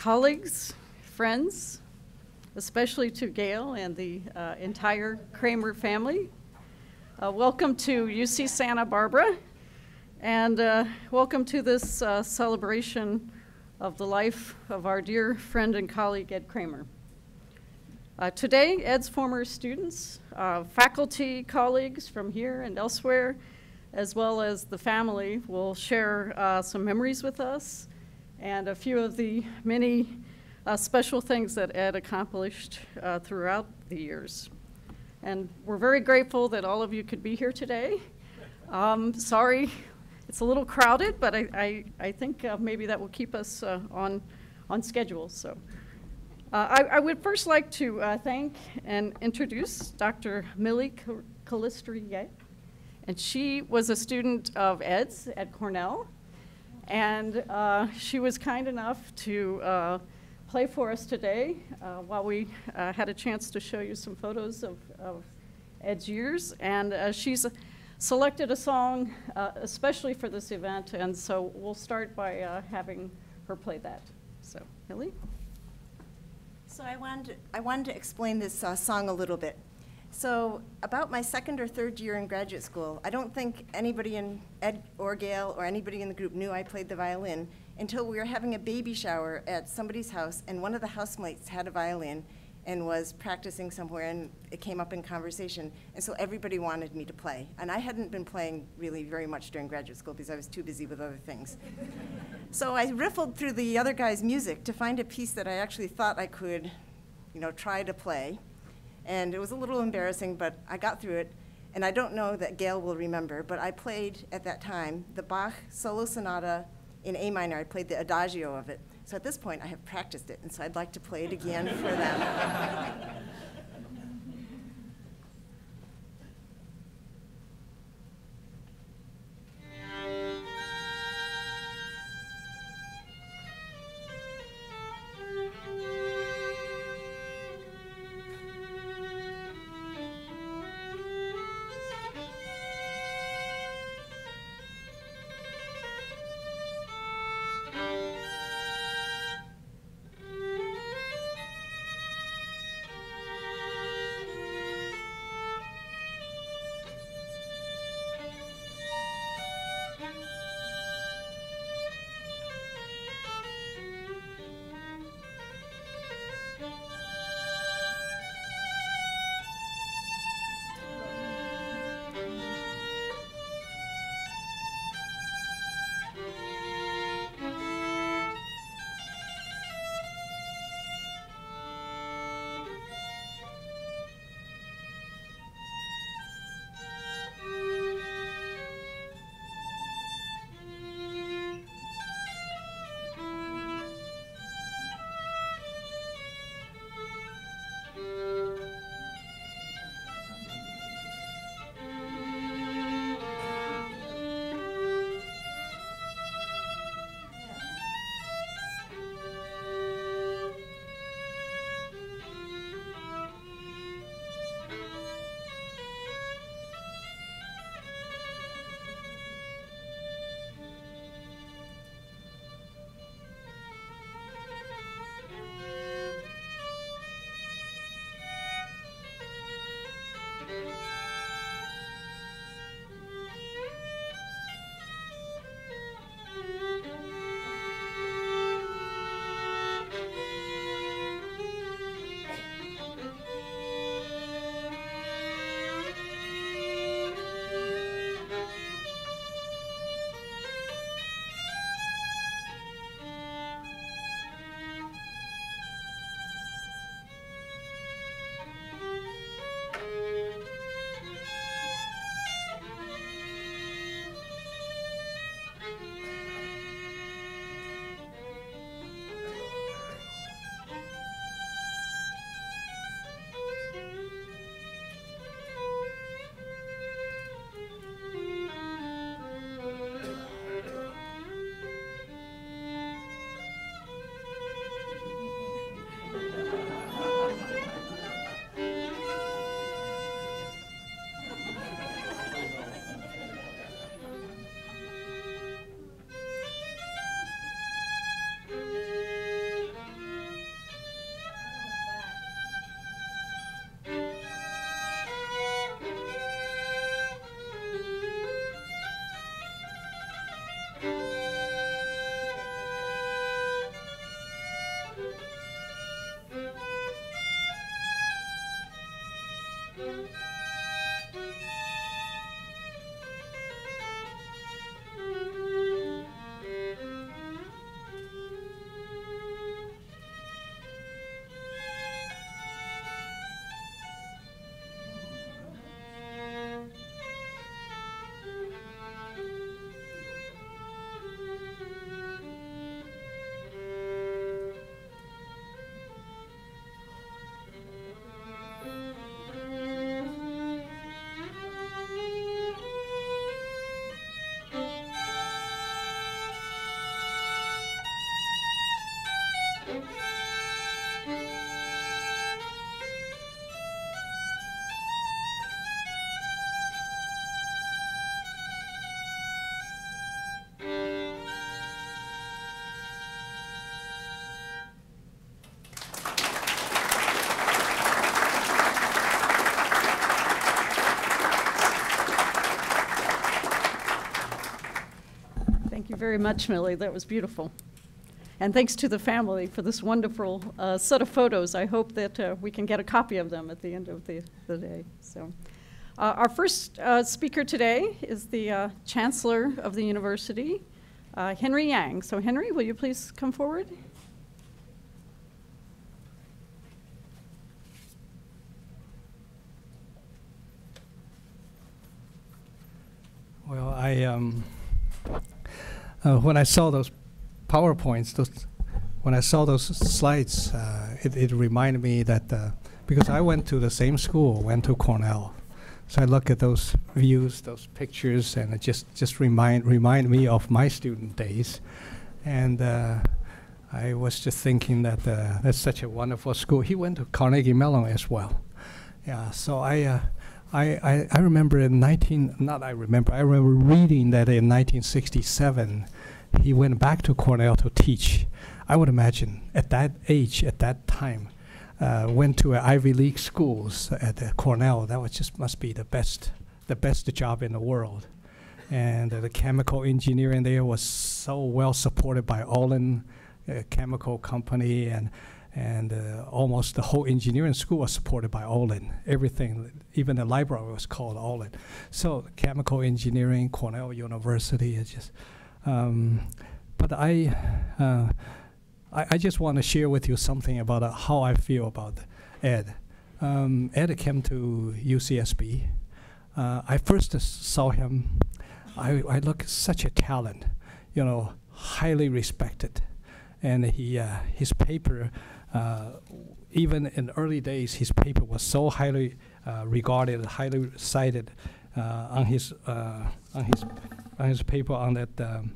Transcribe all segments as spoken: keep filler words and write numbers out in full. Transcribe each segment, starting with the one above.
colleagues, friends, especially to Gail and the uh, entire Kramer family. Uh, welcome to U C Santa Barbara, and uh, welcome to this uh, celebration of the life of our dear friend and colleague, Ed Kramer. Uh, today, Ed's former students, uh, faculty, colleagues from here and elsewhere, as well as the family, will share uh, some memories with us and a few of the many uh, special things that Ed accomplished uh, throughout the years. And we're very grateful that all of you could be here today. Um, sorry, it's a little crowded, but I, I, I think uh, maybe that will keep us uh, on, on schedule. So. Uh, I, I would first like to uh, thank and introduce Doctor Millie Calistri, and she was a student of Ed's at Cornell, and uh, she was kind enough to uh, play for us today uh, while we uh, had a chance to show you some photos of, of Ed's years, and uh, she's selected a song uh, especially for this event, and so we'll start by uh, having her play that. So, Millie? So I wanted to, I wanted to explain this uh, song a little bit. So about my second or third year in graduate school, I don't think anybody in Ed or Gail or anybody in the group knew I played the violin until we were having a baby shower at somebody's house, and one of the housemates had a violin and was practicing somewhere, and it came up in conversation, and so everybody wanted me to play. And I hadn't been playing really very much during graduate school because I was too busy with other things. So I riffled through the other guy's music to find a piece that I actually thought I could, you know, try to play. And it was a little embarrassing, but I got through it. And I don't know that Gail will remember, but I played at that time the Bach Solo Sonata in A minor. I played the adagio of it. So at this point, I have practiced it, and so I'd like to play it again for them. Thank you very much, Millie. That was beautiful. And thanks to the family for this wonderful uh, set of photos. I hope that uh, we can get a copy of them at the end of the, the day. So, uh, our first uh, speaker today is the uh, Chancellor of the University, uh, Henry Yang. So Henry, will you please come forward? Well, I um, uh, when I saw those PowerPoints, those, when I saw those slides, uh, it, it reminded me that uh, because I went to the same school, went to Cornell, so I look at those views, those pictures, and it just just remind remind me of my student days, and uh, I was just thinking that uh, that's such a wonderful school. He went to Carnegie Mellon as well, yeah. So I. Uh, I, I, I remember in nineteen, not I remember, I remember reading that in nineteen sixty-seven, he went back to Cornell to teach. I would imagine at that age, at that time, uh, went to uh, Ivy League schools at uh, Cornell. That was just must be the best, the best job in the world. And uh, the chemical engineering there was so well supported by Olin uh, Chemical Company, and and uh, almost the whole engineering school was supported by Olin. Everything, even the library was called Olin. So chemical engineering, Cornell University, is just. Um, but I, uh, I, I just want to share with you something about uh, how I feel about Ed. Um, Ed came to U C S B. Uh, I first uh, saw him. I, I look such a talent, you know, highly respected, and he uh, his paper. Uh, even in early days, his paper was so highly uh, regarded, highly cited uh, on his uh, on his on his paper on that. Um,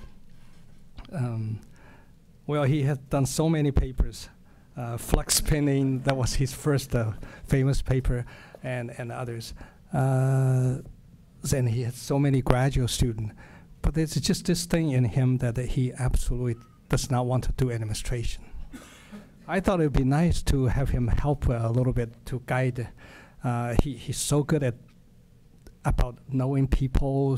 um, well, he had done so many papers. Uh, flux spinning, that was his first uh, famous paper, and and others. Uh, then he had so many graduate students, but there's just this thing in him that, that he absolutely does not want to do administration. I thought it would be nice to have him help uh, a little bit to guide. Uh, he, he's so good at about knowing people, s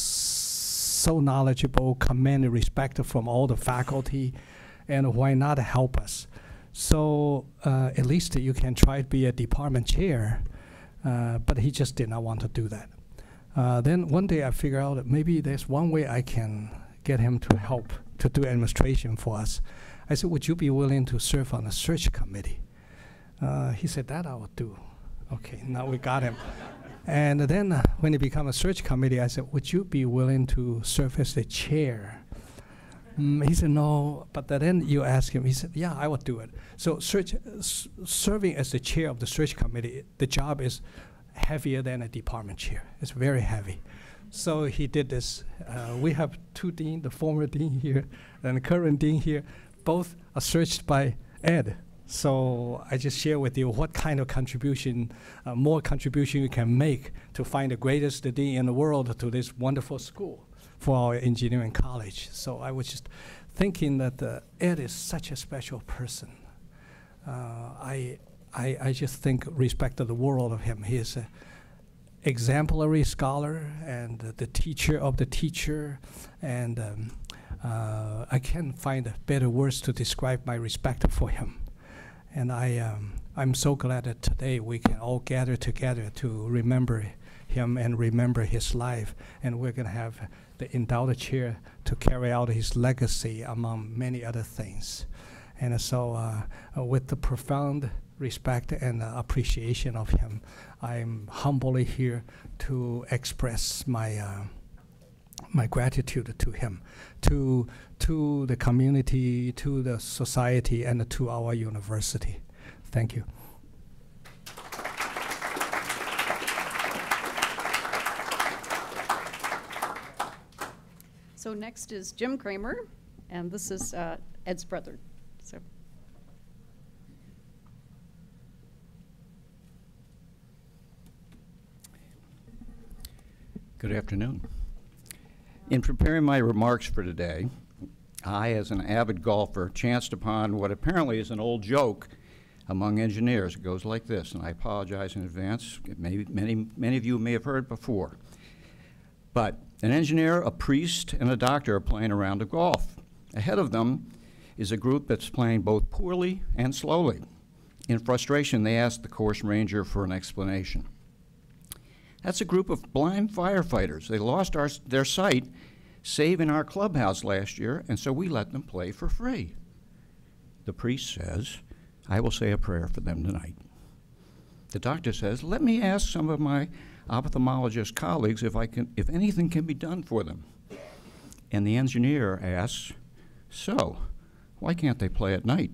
so knowledgeable, command and respect from all the faculty, and why not help us? So uh, at least you can try to be a department chair, uh, but he just did not want to do that. Uh, then one day I figured out that maybe there's one way I can get him to help to do administration for us. I said, would you be willing to serve on a search committee? Uh, he said, that I would do. Okay, now we got him. And then uh, when he became a search committee, I said, would you be willing to serve as the chair? Mm, he said, no, but then you ask him, he said, yeah, I would do it. So search, uh, s serving as the chair of the search committee, the job is heavier than a department chair. It's very heavy. So he did this. Uh, we have two dean, the former dean here and the current dean here. Both are searched by Ed. So I just share with you what kind of contribution, uh, more contribution you can make to find the greatest dean in the world to this wonderful school for our engineering college. So I was just thinking that uh, Ed is such a special person. Uh, I, I, I just think respect of the world of him. He is an exemplary scholar and uh, the teacher of the teacher, and um, Uh, I can't find better words to describe my respect for him. And I, um, I'm so glad that today we can all gather together to remember him and remember his life. And we're going to have the endowed chair to carry out his legacy among many other things. And uh, so uh, uh, with the profound respect and uh, appreciation of him, I'm humbly here to express my uh, my gratitude to him, to to the community, to the society, and to our university. Thank you. So next is Jim Kramer, and this is uh, Ed's brother. So. Good afternoon. In preparing my remarks for today, I, as an avid golfer, chanced upon what apparently is an old joke among engineers. It goes like this, and I apologize in advance. It may, many, many of you may have heard before. But An engineer, a priest, and a doctor are playing a round of golf. Ahead of them is a group that's playing both poorly and slowly. In frustration, they ask the course ranger for an explanation. That's a group of blind firefighters. They lost our, their sight saving our clubhouse last year, and so we let them play for free. The priest says, I will say a prayer for them tonight. The doctor says, let me ask some of my ophthalmologist colleagues if, I can, if anything can be done for them. And the engineer asks, so, why can't they play at night?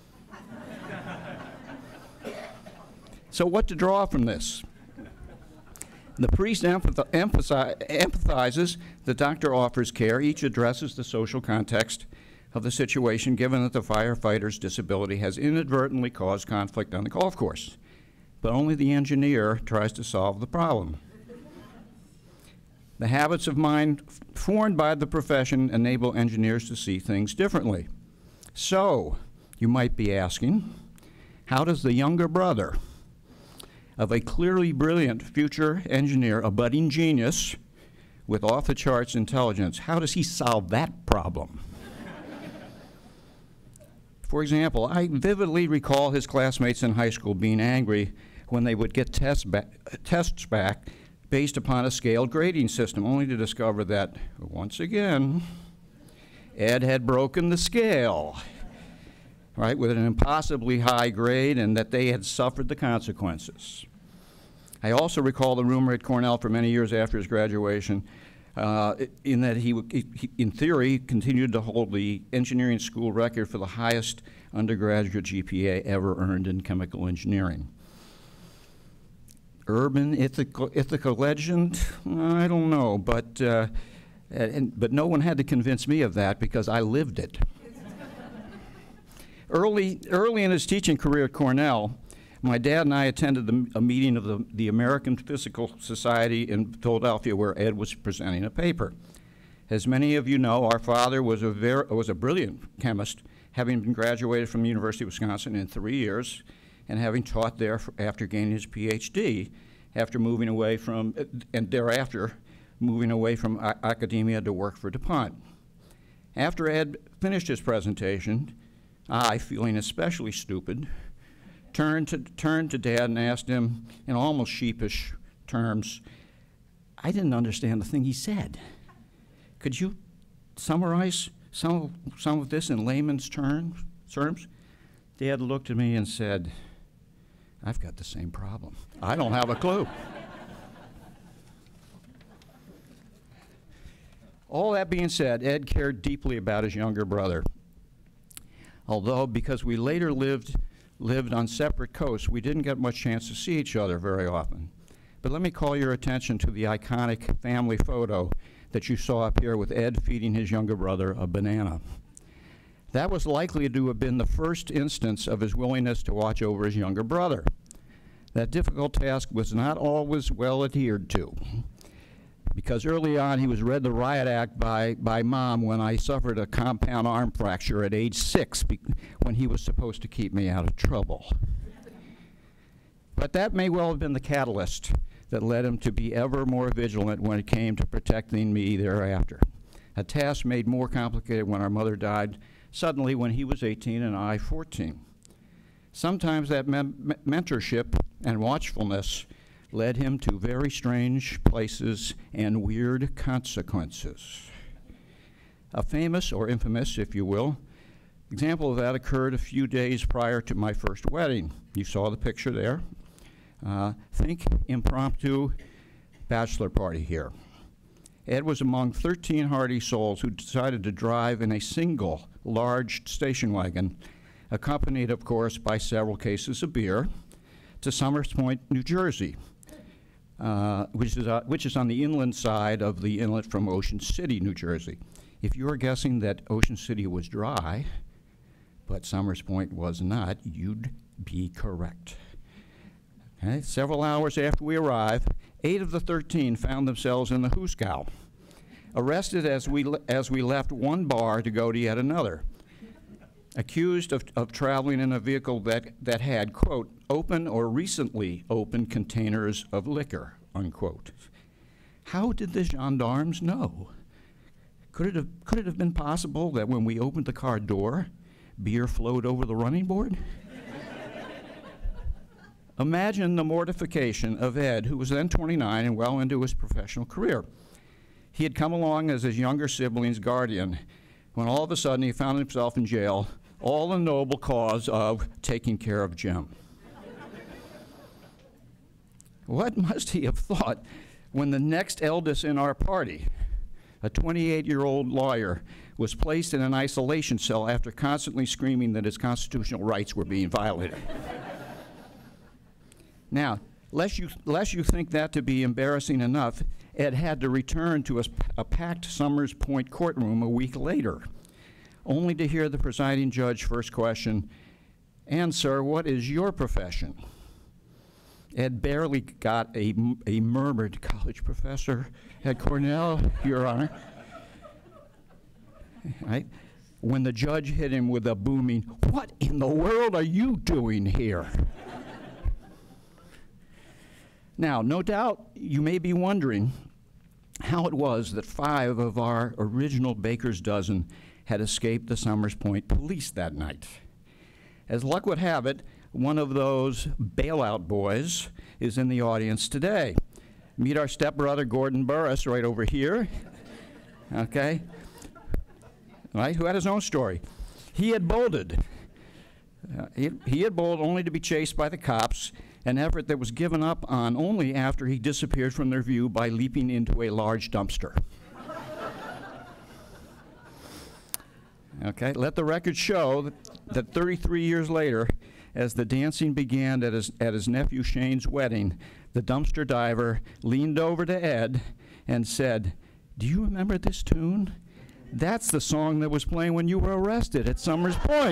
So what to draw from this? The priest empathi empathize, empathizes, the doctor offers care, each addresses the social context of the situation given that the firefighter's disability has inadvertently caused conflict on the golf course. But only the engineer tries to solve the problem. The habits of mind formed by the profession enable engineers to see things differently. So, you might be asking, how does the younger brother of a clearly brilliant future engineer, a budding genius with off-the-charts intelligence, how does he solve that problem? For example, I vividly recall his classmates in high school being angry when they would get tests back, tests back based upon a scaled grading system, only to discover that, once again, Ed had broken the scale, right, with an impossibly high grade, and that they had suffered the consequences. I also recall the rumor at Cornell for many years after his graduation, uh, in that he, he, in theory, continued to hold the engineering school record for the highest undergraduate G P A ever earned in chemical engineering. Urban ethical, ethical legend? I don't know, but, uh, and, but no one had to convince me of that because I lived it. early, early in his teaching career at Cornell, my dad and I attended the, a meeting of the, the American Physical Society in Philadelphia where Ed was presenting a paper. As many of you know, our father was a, ver was a brilliant chemist, having been graduated from the University of Wisconsin in three years and having taught there for, after gaining his P H D, after moving away from, uh, and thereafter moving away from academia to work for DuPont. After Ed finished his presentation, I, feeling especially stupid, turned to, turned to Dad and asked him in almost sheepish terms, I didn't understand the thing he said. Could you summarize some, some of this in layman's terms, terms? Dad looked at me and said, I've got the same problem. I don't have a clue. All that being said, Ed cared deeply about his younger brother. Although, because we later lived lived on separate coasts, we didn't get much chance to see each other very often. But let me call your attention to the iconic family photo that you saw up here with Ed feeding his younger brother a banana. That was likely to have been the first instance of his willingness to watch over his younger brother. That difficult task was not always well adhered to, because early on he was read the riot act by, by Mom when I suffered a compound arm fracture at age six when he was supposed to keep me out of trouble. But that may well have been the catalyst that led him to be ever more vigilant when it came to protecting me thereafter. A task made more complicated when our mother died suddenly when he was eighteen and I fourteen. Sometimes that me mentorship and watchfulness led him to very strange places and weird consequences. A famous, or infamous, if you will, example of that occurred a few days prior to my first wedding. You saw the picture there. Uh, think impromptu bachelor party here. Ed was among thirteen hardy souls who decided to drive in a single large station wagon, accompanied, of course, by several cases of beer, to Somers Point, New Jersey, uh, which is, uh, which is on the inland side of the inlet from Ocean City, New Jersey. If you were guessing that Ocean City was dry, but Somers Point was not, you'd be correct. Okay. Several hours after we arrived, eight of the thirteen found themselves in the Hooskow, arrested as we, le as we left one bar to go to yet another, accused of, of traveling in a vehicle that, that had, quote, open or recently opened containers of liquor, unquote. How did the gendarmes know? Could it have, could it have been possible that when we opened the car door, beer flowed over the running board? Imagine the mortification of Ed, who was then twenty-nine and well into his professional career. He had come along as his younger sibling's guardian, when all of a sudden he found himself in jail, all in the noble cause of taking care of Jim. What must he have thought when the next eldest in our party, a twenty-eight-year-old lawyer, was placed in an isolation cell after constantly screaming that his constitutional rights were being violated? Now, lest you, lest you think that to be embarrassing enough, Ed had to return to a, a packed Summers Point courtroom a week later, only to hear the presiding judge first question, "And sir, what is your profession?" Ed barely got a, a murmured college professor at Cornell, Your Honor. Right? When the judge hit him with a booming, "What in the world are you doing here?" Now, no doubt you may be wondering how it was that five of our original baker's dozen had escaped the Summers Point police that night. As luck would have it, one of those bailout boys is in the audience today. Meet our stepbrother, Gordon Burris, right over here. Okay? Right? Who had his own story. He had bolted. Uh, he, he had bolted only to be chased by the cops, an effort that was given up on only after he disappeared from their view by leaping into a large dumpster. Okay, let the record show that, that thirty-three years later, as the dancing began at his, at his nephew Shane's wedding, the dumpster diver leaned over to Ed and said, "Do you remember this tune? That's the song that was playing when you were arrested at Summers Point."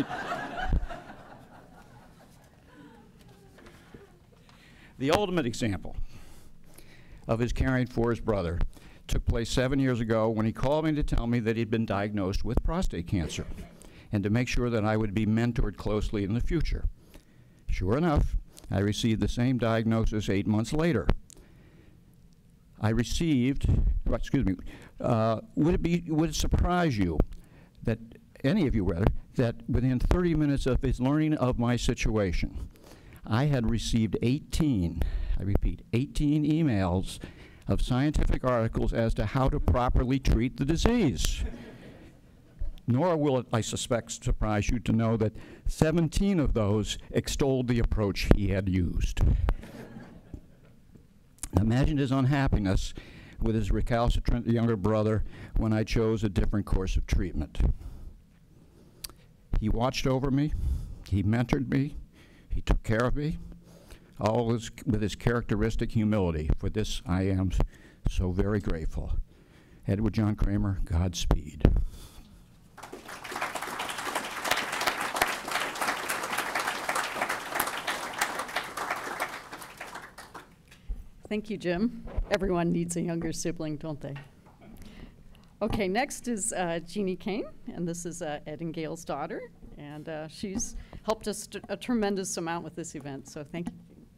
The ultimate example of his caring for his brother took place seven years ago when he called me to tell me that he'd been diagnosed with prostate cancer and to make sure that I would be mentored closely in the future. Sure enough, I received the same diagnosis eight months later. I received, excuse me, uh, would it be, would it surprise you that, any of you rather, that within thirty minutes of his learning of my situation, I had received eighteen, I repeat, eighteen emails of scientific articles as to how to properly treat the disease. Nor will it, I suspect, surprise you to know that seventeen of those extolled the approach he had used. Imagine his unhappiness with his recalcitrant younger brother when I chose a different course of treatment. He watched over me, he mentored me, he took care of me, all his, with his characteristic humility. For this I am so very grateful. Edward John Kramer, Godspeed. Thank you, Jim. Everyone needs a younger sibling, don't they? Okay, next is uh, Jeannie Kane, and this is uh, Ed and Gail's daughter, and uh, she's helped us a tremendous amount with this event, so thank you.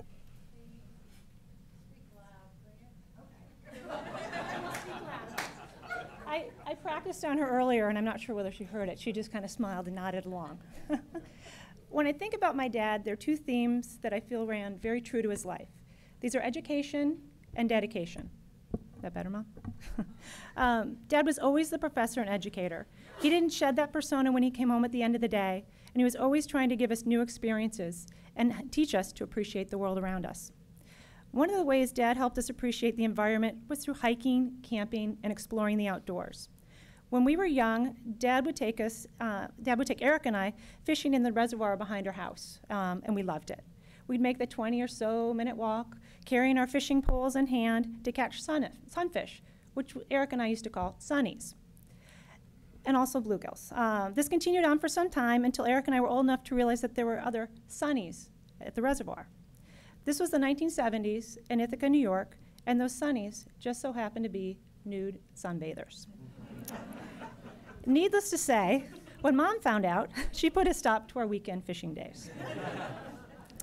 I, I practiced on her earlier, and I'm not sure whether she heard it. She just kind of smiled and nodded along. When I think about my dad, there are two themes that I feel ran very true to his life. These are education and dedication. Is that better, Mom? um, Dad was always the professor and educator. He didn't shed that persona when he came home at the end of the day, and he was always trying to give us new experiences and teach us to appreciate the world around us. One of the ways Dad helped us appreciate the environment was through hiking, camping, and exploring the outdoors. When we were young, Dad would take us, uh, Dad would take Eric and I fishing in the reservoir behind our house, um, and we loved it. We'd make the twenty or so minute walk, carrying our fishing poles in hand to catch sun sunfish, which Eric and I used to call sunnies, and also bluegills. Uh, this continued on for some time until Eric and I were old enough to realize that there were other sunnies at the reservoir. This was the nineteen seventies in Ithaca, New York, and those sunnies just so happened to be nude sunbathers. Needless to say, when Mom found out, she put a stop to our weekend fishing days.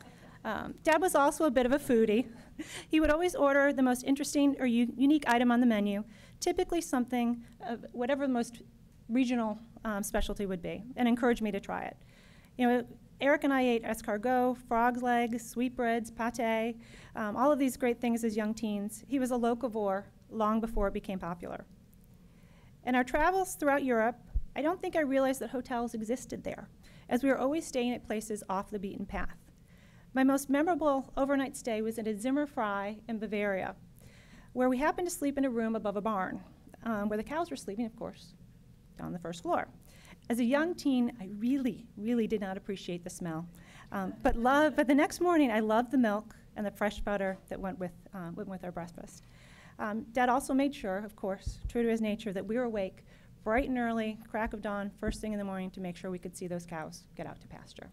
Um, Dad was also a bit of a foodie. He would always order the most interesting or u unique item on the menu, typically something, uh, whatever the most regional um, specialty would be, and encourage me to try it. You know, Eric and I ate escargot, frog's legs, sweetbreads, pate, um, all of these great things as young teens. He was a locavore long before it became popular. In our travels throughout Europe, I don't think I realized that hotels existed there, as we were always staying at places off the beaten path. My most memorable overnight stay was at a Zimmer Frei in Bavaria, where we happened to sleep in a room above a barn, um, where the cows were sleeping, of course, on the first floor. As a young teen, I really, really did not appreciate the smell. Um, but, love, but the next morning, I loved the milk and the fresh butter that went with, uh, went with our breakfast. Um, Dad also made sure, of course, true to his nature, that we were awake bright and early, crack of dawn, first thing in the morning, to make sure we could see those cows get out to pasture.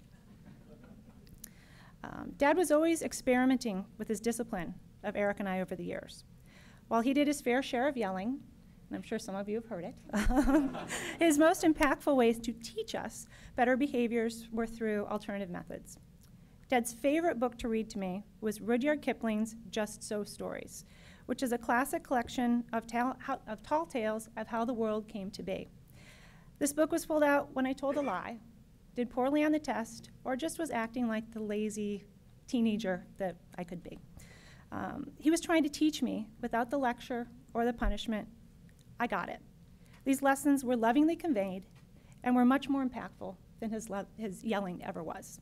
Um, Dad was always experimenting with his discipline of Eric and I over the years. While he did his fair share of yelling, and I'm sure some of you have heard it, his most impactful ways to teach us better behaviors were through alternative methods. Dad's favorite book to read to me was Rudyard Kipling's Just So Stories, which is a classic collection of, ta how, of tall tales of how the world came to be. This book was pulled out when I told a lie, did poorly on the test, or just was acting like the lazy teenager that I could be. Um, he was trying to teach me without the lecture or the punishment. I got it. These lessons were lovingly conveyed and were much more impactful than his, his yelling ever was.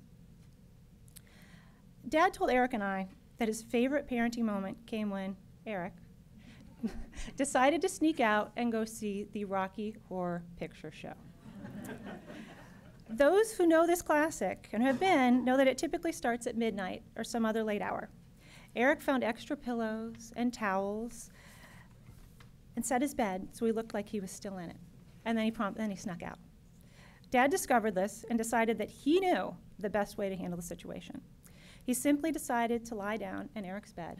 Dad told Eric and I that his favorite parenting moment came when Eric decided to sneak out and go see the Rocky Horror Picture Show. Those who know this classic and have been know that it typically starts at midnight or some other late hour. Eric found extra pillows and towels and set his bed so he looked like he was still in it. And then he, prompt, then he snuck out. Dad discovered this and decided that he knew the best way to handle the situation. He simply decided to lie down in Eric's bed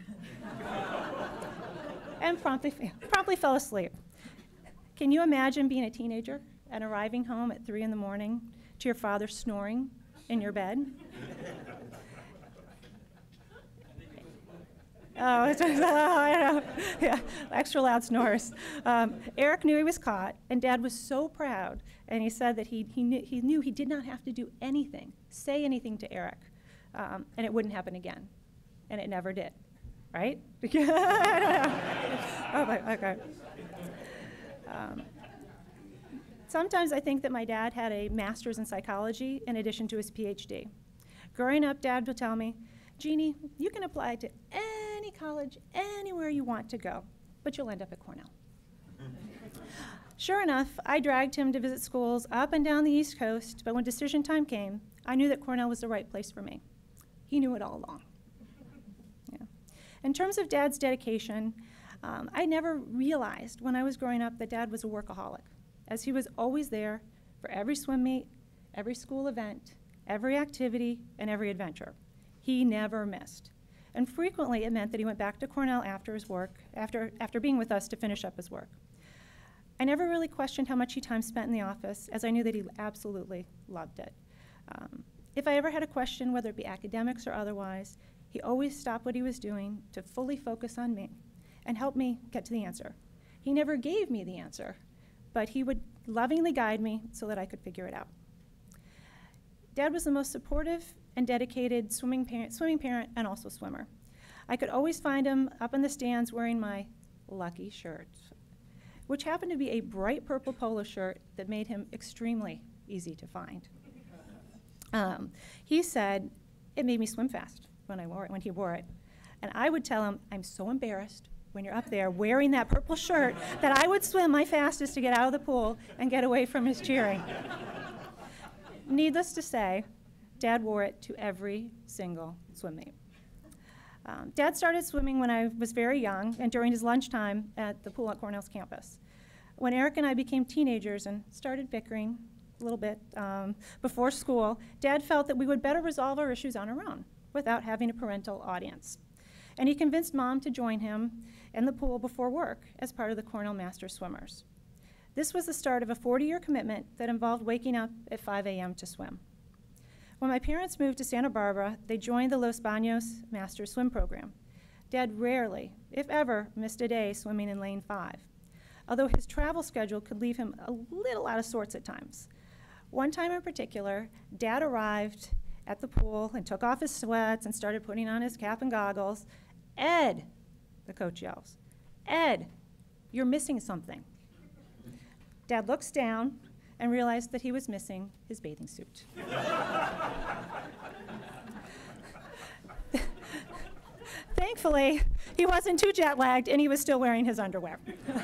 and promptly, promptly fell asleep. Can you imagine being a teenager and arriving home at three in the morning to your father snoring in your bed? Oh, it's, oh, I know. Yeah, extra loud snores. Um, Eric knew he was caught, and Dad was so proud. And he said that he, he, knew, he knew he did not have to do anything, say anything to Eric, um, and it wouldn't happen again. And it never did, right? I don't know. Oh, my, okay. Um, sometimes I think that my dad had a master's in psychology in addition to his P H D. Growing up, Dad would tell me, Jeannie, you can apply to any college, anywhere you want to go, but you'll end up at Cornell. Sure enough, I dragged him to visit schools up and down the East Coast, but when decision time came, I knew that Cornell was the right place for me. He knew it all along. Yeah. In terms of Dad's dedication, um, I never realized when I was growing up that Dad was a workaholic, as he was always there for every swim meet, every school event, every activity, and every adventure. He never missed. And frequently it meant that he went back to Cornell after his work, after, after being with us to finish up his work. I never really questioned how much he time spent in the office, as I knew that he absolutely loved it. Um, if I ever had a question, whether it be academics or otherwise, he always stopped what he was doing to fully focus on me and help me get to the answer. He never gave me the answer, but he would lovingly guide me so that I could figure it out. Dad was the most supportive and dedicated swimming parent, swimming parent and also swimmer. I could always find him up in the stands wearing my lucky shirt, which happened to be a bright purple polo shirt that made him extremely easy to find. Um, he said it made me swim fast when I wore it, when he wore it. And I would tell him, I'm so embarrassed when you're up there wearing that purple shirt that I would swim my fastest to get out of the pool and get away from his cheering. Needless to say, Dad wore it to every single swim meet. Um, Dad started swimming when I was very young and during his lunchtime at the pool at Cornell's campus. When Eric and I became teenagers and started bickering a little bit um, before school, Dad felt that we would better resolve our issues on our own without having a parental audience. And he convinced Mom to join him in the pool before work as part of the Cornell Master Swimmers. This was the start of a forty-year commitment that involved waking up at five A M to swim. When my parents moved to Santa Barbara, they joined the Los Baños Master Swim Program. Dad rarely, if ever, missed a day swimming in lane five, although his travel schedule could leave him a little out of sorts at times. One time in particular, Dad arrived at the pool and took off his sweats and started putting on his cap and goggles. "Ed," the coach yells, "Ed, you're missing something." Dad looks down and realized that he was missing his bathing suit. Thankfully, he wasn't too jet-lagged, and he was still wearing his underwear.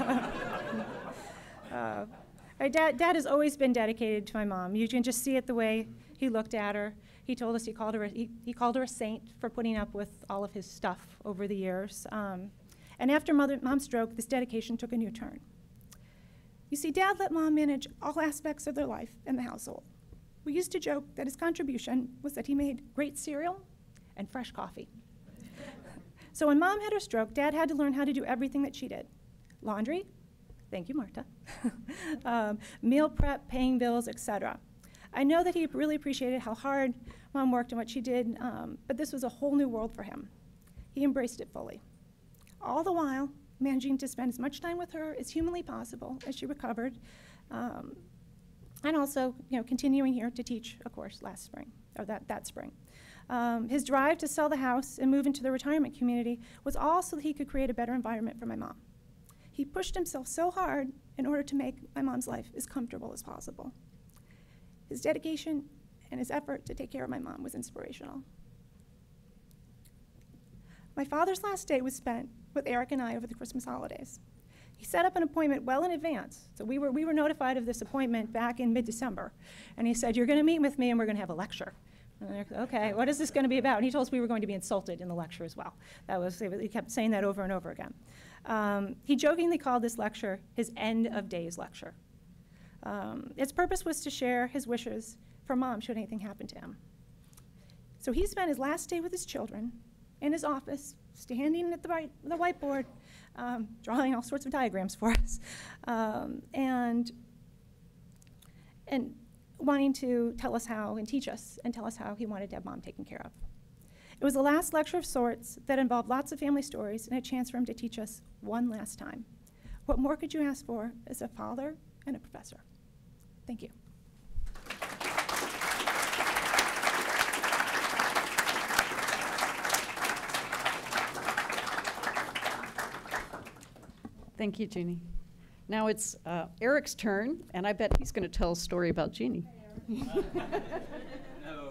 uh, my dad, dad has always been dedicated to my mom. You can just see it the way he looked at her. He told us he called her a, he, he called her a saint for putting up with all of his stuff over the years. Um, and after mother, mom's stroke, this dedication took a new turn. You see, Dad let Mom manage all aspects of their life and the household. We used to joke that his contribution was that he made great cereal and fresh coffee. So when Mom had her stroke, Dad had to learn how to do everything that she did. Laundry, thank you, Marta, um, meal prep, paying bills, et cetera. I know that he really appreciated how hard Mom worked and what she did, um, but this was a whole new world for him. He embraced it fully, all the while managing to spend as much time with her as humanly possible as she recovered, um, and also, you know, continuing here to teach a course last spring, or that, that spring. Um, his drive to sell the house and move into the retirement community was all so that he could create a better environment for my mom. He pushed himself so hard in order to make my mom's life as comfortable as possible. His dedication and his effort to take care of my mom was inspirational. My father's last day was spent with Eric and I over the Christmas holidays. He set up an appointment well in advance. So we were, we were notified of this appointment back in mid-December. And he said, "You're going to meet with me and we're going to have a lecture." And they're, okay, what is this going to be about? And he told us we were going to be insulted in the lecture as well. That was, he kept saying that over and over again. Um, he jokingly called this lecture his end of days lecture. Um, its purpose was to share his wishes for Mom should anything happen to him. So he spent his last day with his children in his office, standing at the, right, the whiteboard, um, drawing all sorts of diagrams for us, um, and, and wanting to tell us how and teach us and tell us how he wanted to have Mom taken care of. It was the last lecture of sorts that involved lots of family stories and a chance for him to teach us one last time. What more could you ask for as a father and a professor? Thank you. Thank you, Jeannie. Now it's uh, Eric's turn, and I bet he's going to tell a story about Jeannie. No, no.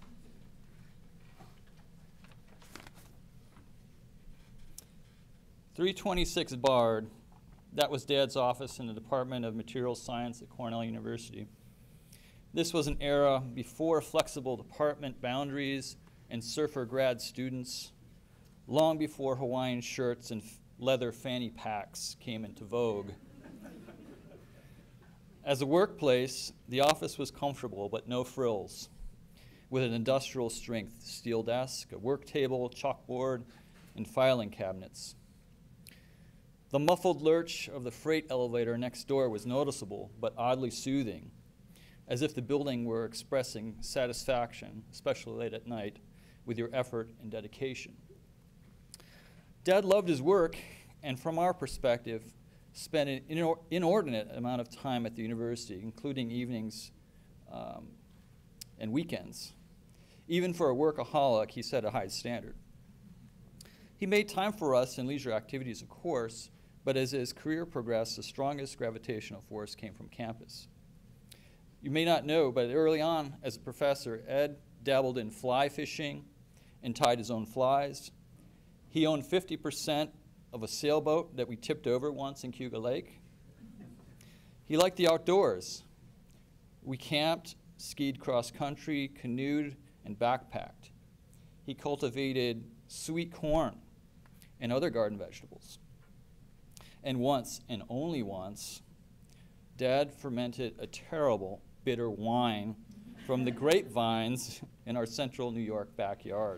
three twenty-six Bard, that was Dad's office in the Department of Materials Science at Cornell University. This was an era before flexible department boundaries and surfer grad students, long before Hawaiian shirts and leather fanny packs came into vogue. As a workplace, the office was comfortable but no frills, with an industrial strength steel desk, a work table, chalkboard, and filing cabinets. The muffled lurch of the freight elevator next door was noticeable but oddly soothing, as if the building were expressing satisfaction, especially late at night, with your effort and dedication. Dad loved his work, and from our perspective, spent an inor inordinate amount of time at the university, including evenings um, and weekends. Even for a workaholic, he set a high standard. He made time for us in leisure activities, of course, but as his career progressed, the strongest gravitational force came from campus. You may not know, but early on as a professor, Ed dabbled in fly fishing and tied his own flies. He owned fifty percent of a sailboat that we tipped over once in Cayuga Lake. He liked the outdoors. We camped, skied cross-country, canoed, and backpacked. He cultivated sweet corn and other garden vegetables. And once, and only once, Dad fermented a terrible bitter wine from the grapevines in our central New York backyard.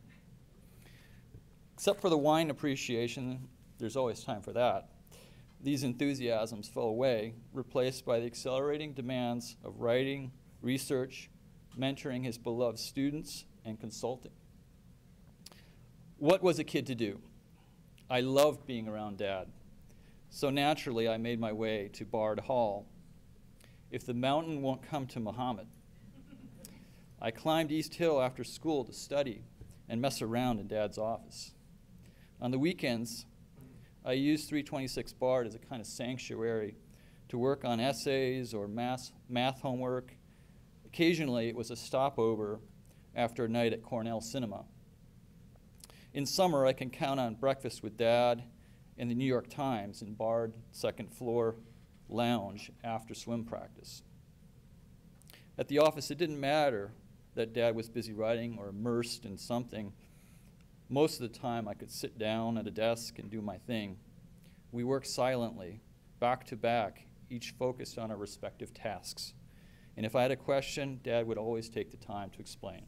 Except for the wine appreciation, there's always time for that. These enthusiasms fell away, replaced by the accelerating demands of writing, research, mentoring his beloved students and consulting. What was a kid to do? I loved being around Dad. So naturally, I made my way to Bard Hall. If the mountain won't come to Muhammad. I climbed East Hill after school to study and mess around in Dad's office. On the weekends, I used three twenty-six Bard as a kind of sanctuary to work on essays or math, math homework. Occasionally, it was a stopover after a night at Cornell Cinema. In summer, I can count on breakfast with Dad in the New York Times in Bard second floor lounge after swim practice. At the office, it didn't matter that Dad was busy writing or immersed in something. Most of the time, I could sit down at a desk and do my thing. We worked silently, back to back, each focused on our respective tasks. And if I had a question, Dad would always take the time to explain.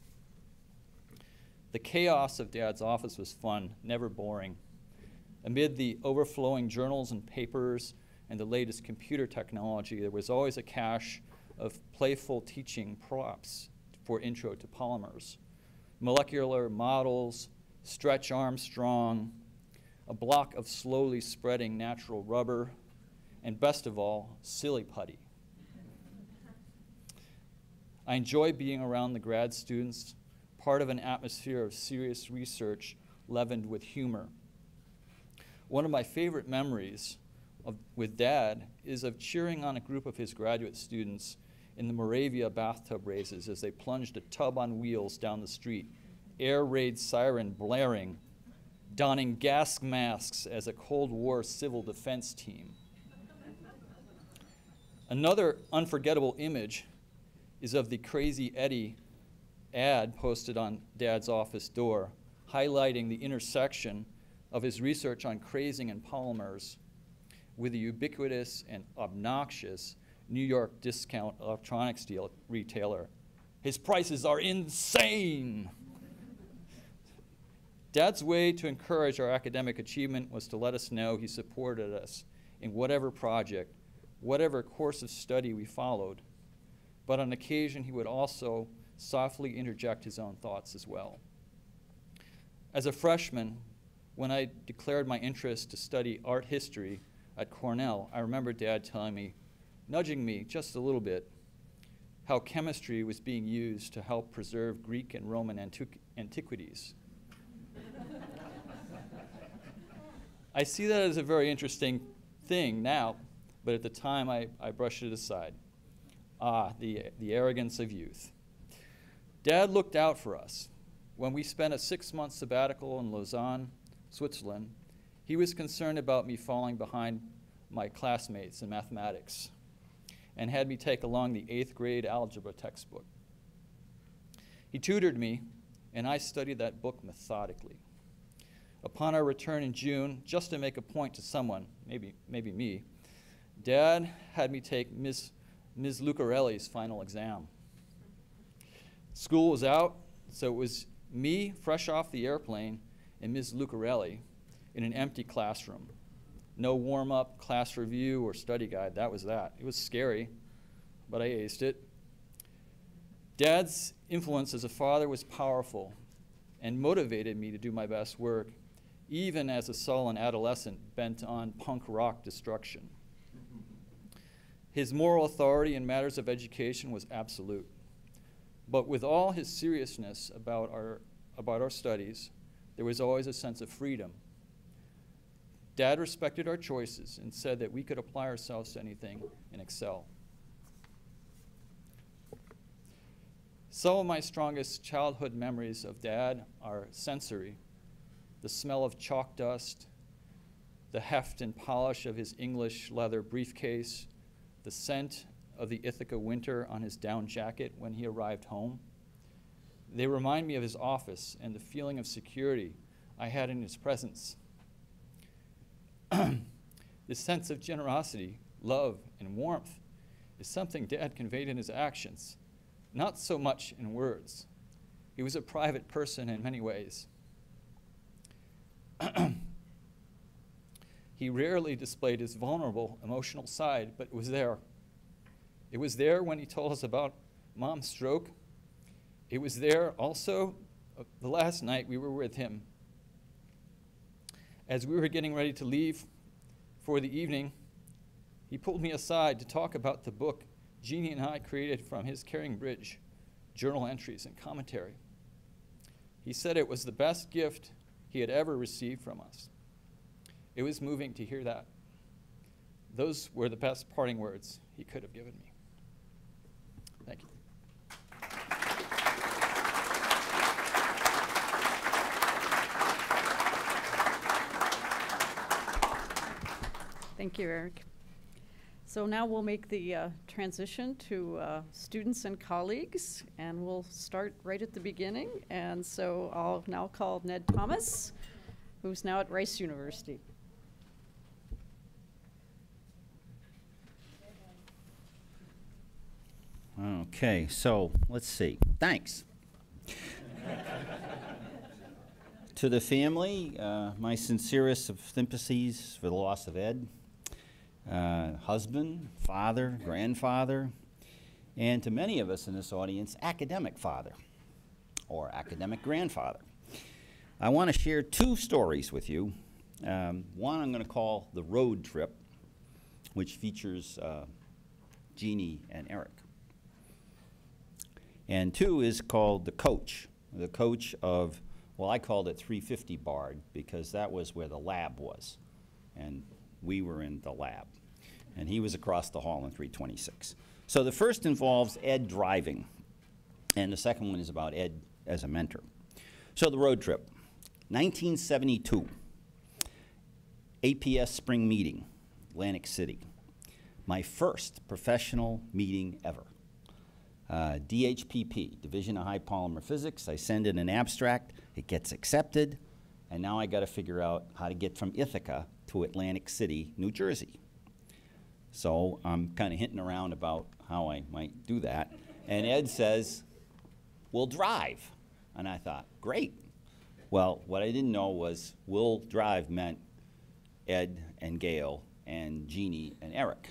The chaos of Dad's office was fun, never boring. Amid the overflowing journals and papers and the latest computer technology, there was always a cache of playful teaching props for Intro to Polymers. Molecular models, Stretch Armstrong, a block of slowly spreading natural rubber, and best of all, silly putty. I enjoy being around the grad students, part of an atmosphere of serious research leavened with humor. One of my favorite memories of, with Dad is of cheering on a group of his graduate students in the Moravia bathtub races as they plunged a tub on wheels down the street, air raid siren blaring, donning gas masks as a Cold War civil defense team. Another unforgettable image is of the Crazy Eddie ad posted on Dad's office door, highlighting the intersection of his research on crazing and polymers with the ubiquitous and obnoxious New York discount electronics deal retailer. His prices are insane. Dad's way to encourage our academic achievement was to let us know he supported us in whatever project, whatever course of study we followed. But on occasion, he would also softly interject his own thoughts as well. As a freshman, when I declared my interest to study art history at Cornell, I remember Dad telling me, nudging me just a little bit, how chemistry was being used to help preserve Greek and Roman antiqu- antiquities. I see that as a very interesting thing now, but at the time I, I brushed it aside. Ah, the, the arrogance of youth. Dad looked out for us. When we spent a six-month sabbatical in Lausanne, Switzerland, he was concerned about me falling behind my classmates in mathematics and had me take along the eighth grade algebra textbook. He tutored me, and I studied that book methodically. Upon our return in June, just to make a point to someone, maybe, maybe me, Dad had me take Miz Miz Lucarelli's final exam. School was out, so it was me, fresh off the airplane, and Miz Lucarelli in an empty classroom. No warm-up, class review, or study guide. That was that. It was scary, but I aced it. Dad's influence as a father was powerful and motivated me to do my best work, even as a sullen adolescent bent on punk rock destruction. His moral authority in matters of education was absolute. But with all his seriousness about our, about our studies, there was always a sense of freedom. Dad respected our choices and said that we could apply ourselves to anything and excel. Some of my strongest childhood memories of Dad are sensory. The smell of chalk dust, the heft and polish of his English leather briefcase, the scent of the Ithaca winter on his down jacket when he arrived home. They remind me of his office and the feeling of security I had in his presence. This sense of generosity, love, and warmth is something Dad conveyed in his actions, not so much in words. He was a private person in many ways. He rarely displayed his vulnerable emotional side, but it was there. It was there when he told us about mom's stroke. It was there also uh, the last night we were with him. As we were getting ready to leave for the evening, he pulled me aside to talk about the book Jeannie and I created from his Caring Bridge journal entries and commentary. He said it was the best gift he had ever received from us. It was moving to hear that. Those were the best parting words he could have given me. Thank you. Thank you, Eric. So now we'll make the uh, transition to uh, students and colleagues, and we'll start right at the beginning. And so I'll now call Ned Thomas, who's now at Rice University. Okay, so let's see. Thanks. To the family, uh, my sincerest of sympathies for the loss of Ed. Uh, husband, father, grandfather, and to many of us in this audience, academic father or academic grandfather. I want to share two stories with you. Um, one I'm going to call The Road Trip, which features uh, Jeannie and Eric. And two is called The Coach, the coach of, well, I called it three fifty Bard because that was where the lab was. And we were in the lab. And he was across the hall in three twenty-six. So the first involves Ed driving. And the second one is about Ed as a mentor. So the road trip. nineteen seventy-two. A P S spring meeting, Atlantic City. My first professional meeting ever. Uh, D H P P, Division of High Polymer Physics. I send in an abstract. It gets accepted. And now I got to figure out how to get from Ithaca to Atlantic City, New Jersey. So I'm kind of hinting around about how I might do that. And Ed says, we'll drive. And I thought, great. Well, what I didn't know was we'll drive meant Ed and Gail and Jeannie and Eric.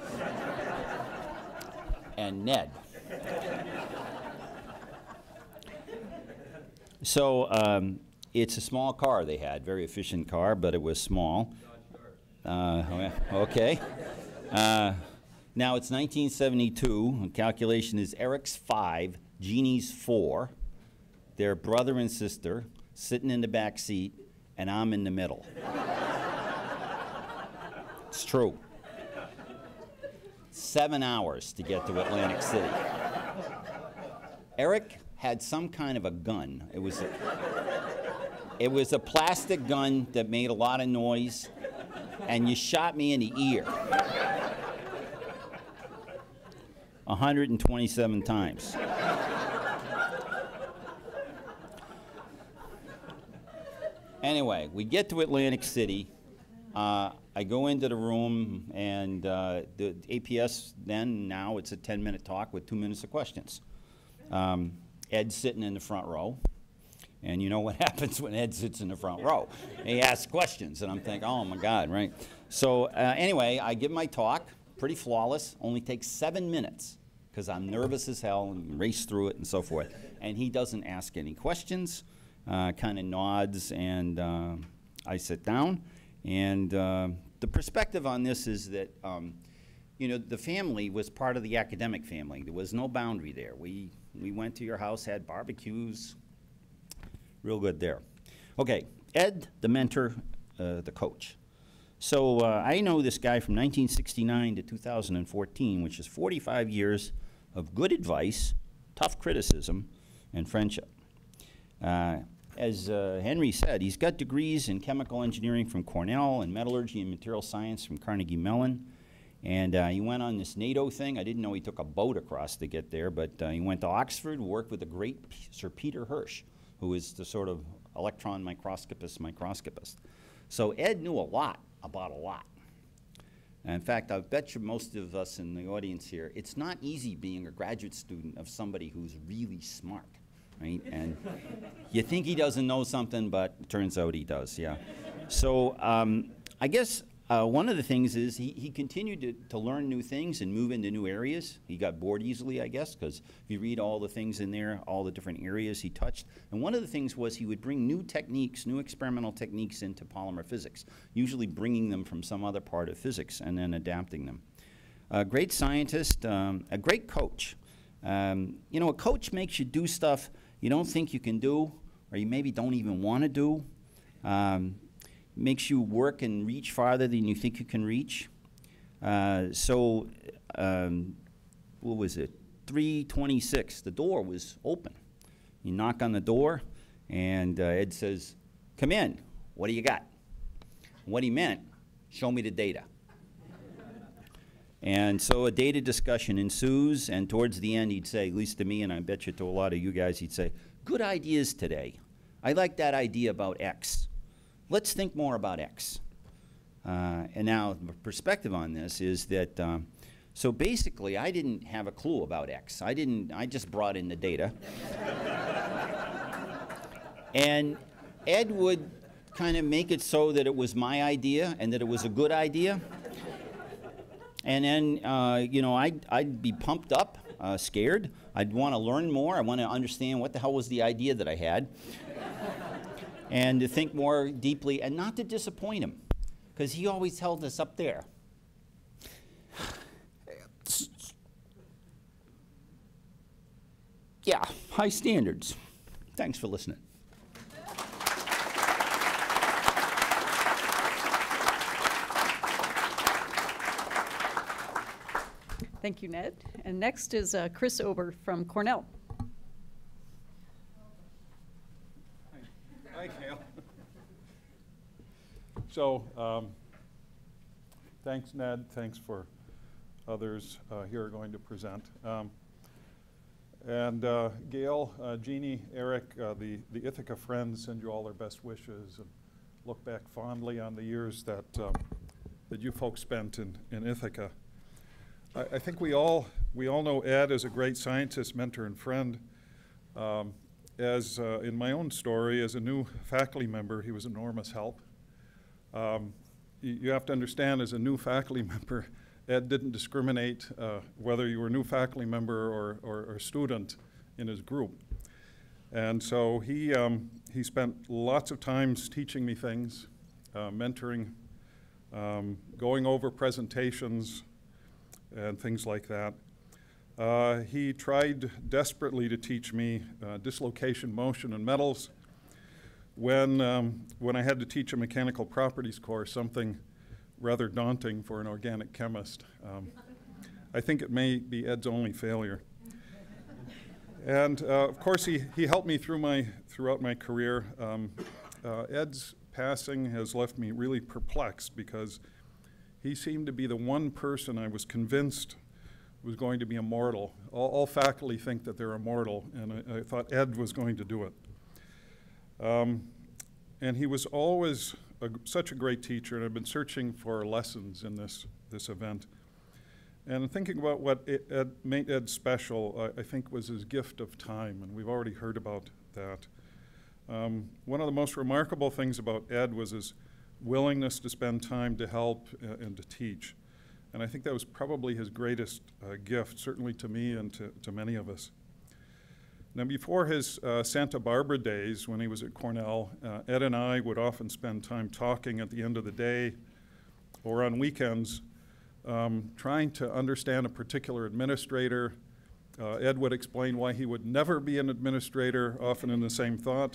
And Ned. So um, it's a small car they had, very efficient car, but it was small. Uh, okay. Uh, now it's nineteen seventy-two. The calculation is Eric's five, Jeannie's four. Their brother and sister sitting in the back seat, and I'm in the middle. It's true. Seven hours to get to Atlantic City. Eric had some kind of a gun. It was a, it was a plastic gun that made a lot of noise, and you shot me in the ear. one hundred twenty-seven times. Anyway, we get to Atlantic City. Uh, I go into the room, and uh, the A P S then, now it's a ten minute talk with two minutes of questions. Um, Ed's sitting in the front row, and you know what happens when Ed sits in the front row. He asks questions, and I'm thinking, oh my God, right? So uh, anyway, I give my talk, pretty flawless, only takes seven minutes, because I'm nervous as hell and race through it and so forth. And he doesn't ask any questions, uh, kind of nods, and uh, I sit down. And uh, the perspective on this is that, um, you know, the family was part of the academic family. There was no boundary there. We, we went to your house, had barbecues, real good there. Okay, Ed, the mentor, uh, the coach. So uh, I know this guy from nineteen sixty-nine to two thousand fourteen, which is forty-five years of good advice, tough criticism, and friendship. Uh, As uh, Henry said, he's got degrees in chemical engineering from Cornell and metallurgy and material science from Carnegie Mellon. And uh, he went on this NATO thing. I didn't know he took a boat across to get there, but uh, he went to Oxford, worked with the great P Sir Peter Hirsch, who is the sort of electron microscopist microscopist. So Ed knew a lot about a lot. And in fact, I bet you most of us in the audience here, it's not easy being a graduate student of somebody who's really smart. Right? And you think he doesn't know something, but it turns out he does, yeah. So um, I guess Uh, one of the things is he, he continued to, to learn new things and move into new areas. He got bored easily, I guess, because if you read all the things in there, all the different areas he touched. And one of the things was he would bring new techniques, new experimental techniques into polymer physics, usually bringing them from some other part of physics and then adapting them. A great scientist, um, a great coach. Um, you know, a coach makes you do stuff you don't think you can do, or you maybe don't even want to do. Um, makes you work and reach farther than you think you can reach. Uh, so, um, what was it? three twenty-six, the door was open. You knock on the door, and uh, Ed says, "Come in, what do you got?" What he meant, show me the data. And so a data discussion ensues, and towards the end he'd say, at least to me, and I bet you to a lot of you guys, he'd say, "Good ideas today. I like that idea about X. Let's think more about X." Uh, and now the perspective on this is that, um, so basically I didn't have a clue about X. I didn't, I just brought in the data. And Ed would kind of make it so that it was my idea and that it was a good idea. And then, uh, you know, I'd, I'd be pumped up, uh, scared. I'd want to learn more. I want to understand what the hell was the idea that I had. And to think more deeply and not to disappoint him, because he always held us up there. Yeah, high standards. Thanks for listening. Thank you, Ned. And next is uh, Chris Ober from Cornell. Hi, Gail. So, um, thanks, Ned. Thanks for others uh, here are going to present. Um, and uh, Gail, uh, Jeannie, Eric, uh, the, the Ithaca friends send you all their best wishes and look back fondly on the years that, um, that you folks spent in, in Ithaca. I, I think we all, we all know Ed as a great scientist, mentor, and friend. Um, As uh, in my own story, as a new faculty member, he was enormous help. Um, you, you have to understand, as a new faculty member, Ed didn't discriminate uh, whether you were a new faculty member or, or, or student in his group. And so he, um, he spent lots of times teaching me things, uh, mentoring, um, going over presentations and things like that. Uh, he tried desperately to teach me uh, dislocation, motion, and metals. When, um, when I had to teach a mechanical properties course, something rather daunting for an organic chemist. Um, I think it may be Ed's only failure. And uh, of course, he, he helped me through my, throughout my career. Um, uh, Ed's passing has left me really perplexed because he seemed to be the one person I was convinced was going to be immortal. All, all faculty think that they're immortal, and I, I thought Ed was going to do it. Um, and he was always a, such a great teacher, and I've been searching for lessons in this, this event. And thinking about what it, Ed, made Ed special, I, I think was his gift of time, and we've already heard about that. Um, one of the most remarkable things about Ed was his willingness to spend time to help uh, and to teach. And I think that was probably his greatest uh, gift, certainly to me and to, to many of us. Now, before his uh, Santa Barbara days, when he was at Cornell, uh, Ed and I would often spend time talking at the end of the day or on weekends, um, trying to understand a particular administrator. Uh, Ed would explain why he would never be an administrator, often in the same thought.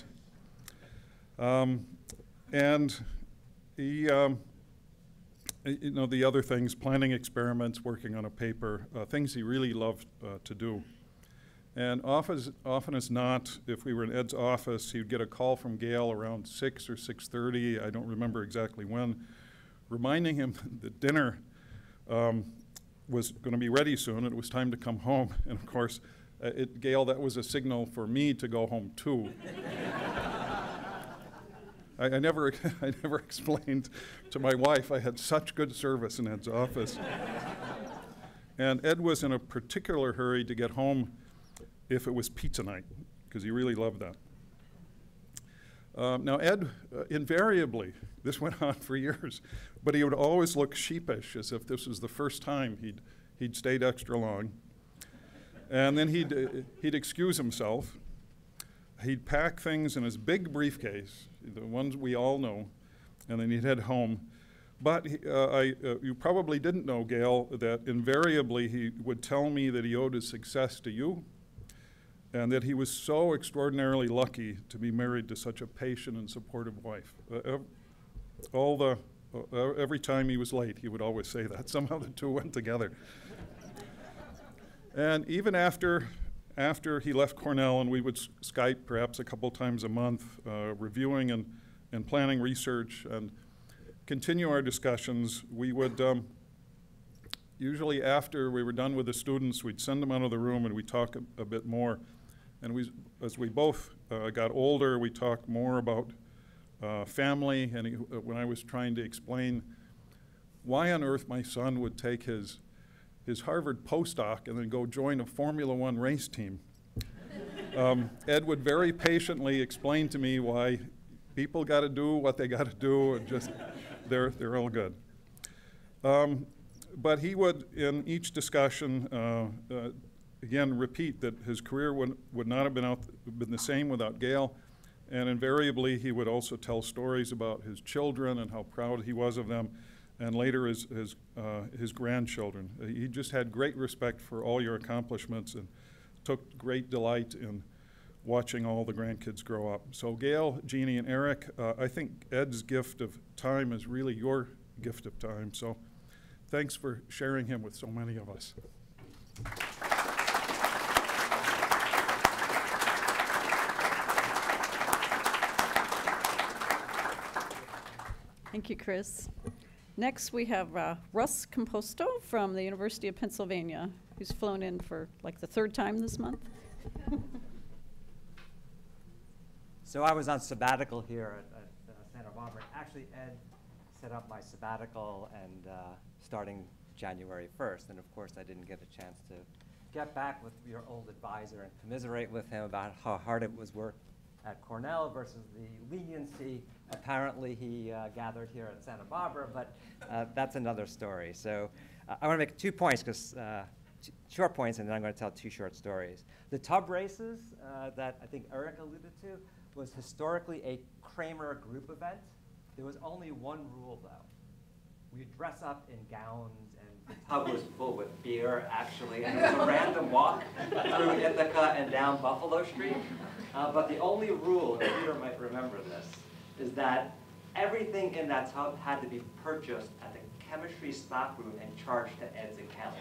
Um, and he, um, you know, the other things, planning experiments, working on a paper, uh, things he really loved uh, to do. And often, often as not, if we were in Ed's office, he'd get a call from Gail around six or six thirty, I don't remember exactly when, reminding him that dinner um, was going to be ready soon and it was time to come home. And of course, uh, it, Gail, that was a signal for me to go home too. I, I, never, I never explained to my wife I had such good service in Ed's office. And Ed was in a particular hurry to get home if it was pizza night, because he really loved that. Uh, now, Ed, uh, invariably, this went on for years, but he would always look sheepish, as if this was the first time he'd, he'd stayed extra long. And then he'd, uh, he'd excuse himself. He'd pack things in his big briefcase, the ones we all know, and then he'd head home. But he, uh, I, uh, you probably didn't know, Gail, that invariably he would tell me that he owed his success to you, and that he was so extraordinarily lucky to be married to such a patient and supportive wife. Uh, all the, uh, every time he was late, he would always say that. Somehow the two went together. And even after, after he left Cornell, and we would s Skype perhaps a couple times a month, uh, reviewing and, and planning research and continue our discussions, we would, um, usually after we were done with the students, we'd send them out of the room and we'd talk a, a bit more. And we, as we both uh, got older, we talked more about uh, family, and he, uh, when I was trying to explain why on earth my son would take his, his Harvard postdoc and then go join a Formula One race team, um, Ed would very patiently explain to me why people got to do what they got to do, and just, they're, they're all good. Um, but he would, in each discussion, uh, uh, again, repeat that his career would, would not have been, out, been the same without Gail, and invariably he would also tell stories about his children and how proud he was of them, and later his, his, uh, his grandchildren. Uh, he just had great respect for all your accomplishments and took great delight in watching all the grandkids grow up. So Gail, Jeannie, and Eric, uh, I think Ed's gift of time is really your gift of time, so thanks for sharing him with so many of us. Thank you, Chris. Next, we have uh, Russ Composto from the University of Pennsylvania, who's flown in for like the third time this month. So I was on sabbatical here at, at uh, Santa Barbara. Actually, Ed set up my sabbatical and uh, starting January first, and of course I didn't get a chance to get back with your old advisor and commiserate with him about how hard it was work at Cornell versus the leniency apparently he uh, gathered here at Santa Barbara, but uh, that's another story. So uh, I want to make two points, because uh, short points, and then I'm going to tell two short stories. The tub races uh, that I think Eric alluded to was historically a Kramer group event. There was only one rule, though. We'd dress up in gowns, and the tub was full with beer, actually, and it was a random walk through Ithaca and down Buffalo Street. Uh, but the only rule, and Peter might remember this, is that everything in that tub had to be purchased at the chemistry stockroom and charged to Ed's account.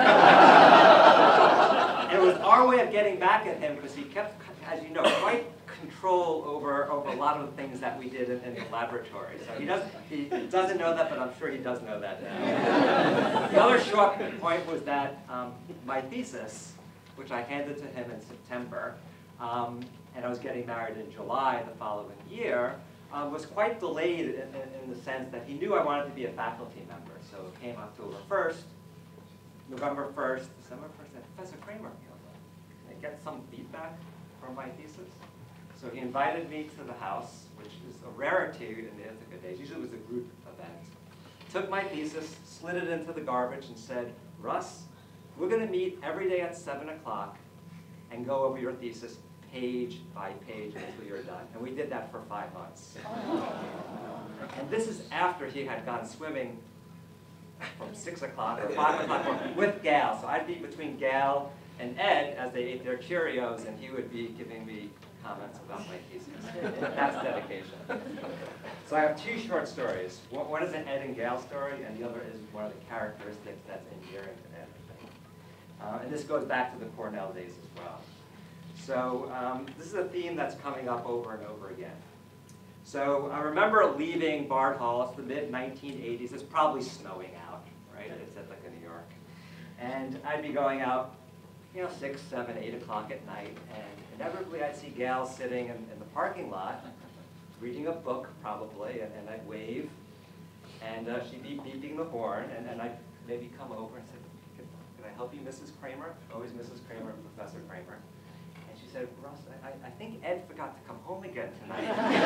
It was our way of getting back at him, because he kept, as you know, quite control over, over a lot of the things that we did in, in the laboratory. So he, does, he doesn't know that, but I'm sure he does know that now. The other short point was that um, my thesis, which I handed to him in September, um, and I was getting married in July the following year, um, was quite delayed in, in, in the sense that he knew I wanted to be a faculty member. So it came October first, November first, December first, and Professor Kramer, can I get some feedback from my thesis? So he invited me to the house, which is a rarity in the Ithaca days. Usually it was a group event. Took my thesis, slid it into the garbage, and said, Russ, we're going to meet every day at seven o'clock and go over your thesis page by page until you're done. And we did that for five months. And this is after he had gone swimming from six o'clock or five o'clock with Gal. So I'd be between Gal and Ed as they ate their Cheerios, and he would be giving me comments about my thesis. That's dedication. So I have two short stories. One is an Ed and Gal story, and the other is one of the characteristics that's endearing to everything. Uh, and this goes back to the Cornell days as well. So um, this is a theme that's coming up over and over again. So I remember leaving Bard Hall. It's the mid nineteen eighties. It's probably snowing out, right? It's Ithaca, New York. And I'd be going out, you know, six, seven, eight o'clock at night, and inevitably I'd see Gal sitting in, in the parking lot, reading a book probably, and, and I'd wave, and uh, she'd be beeping the horn, and, and I'd maybe come over and say, can, can I help you, Missus Kramer? Always Missus Kramer, Professor Kramer. And she'd said, Russ, I, I think Ed forgot to come home again tonight.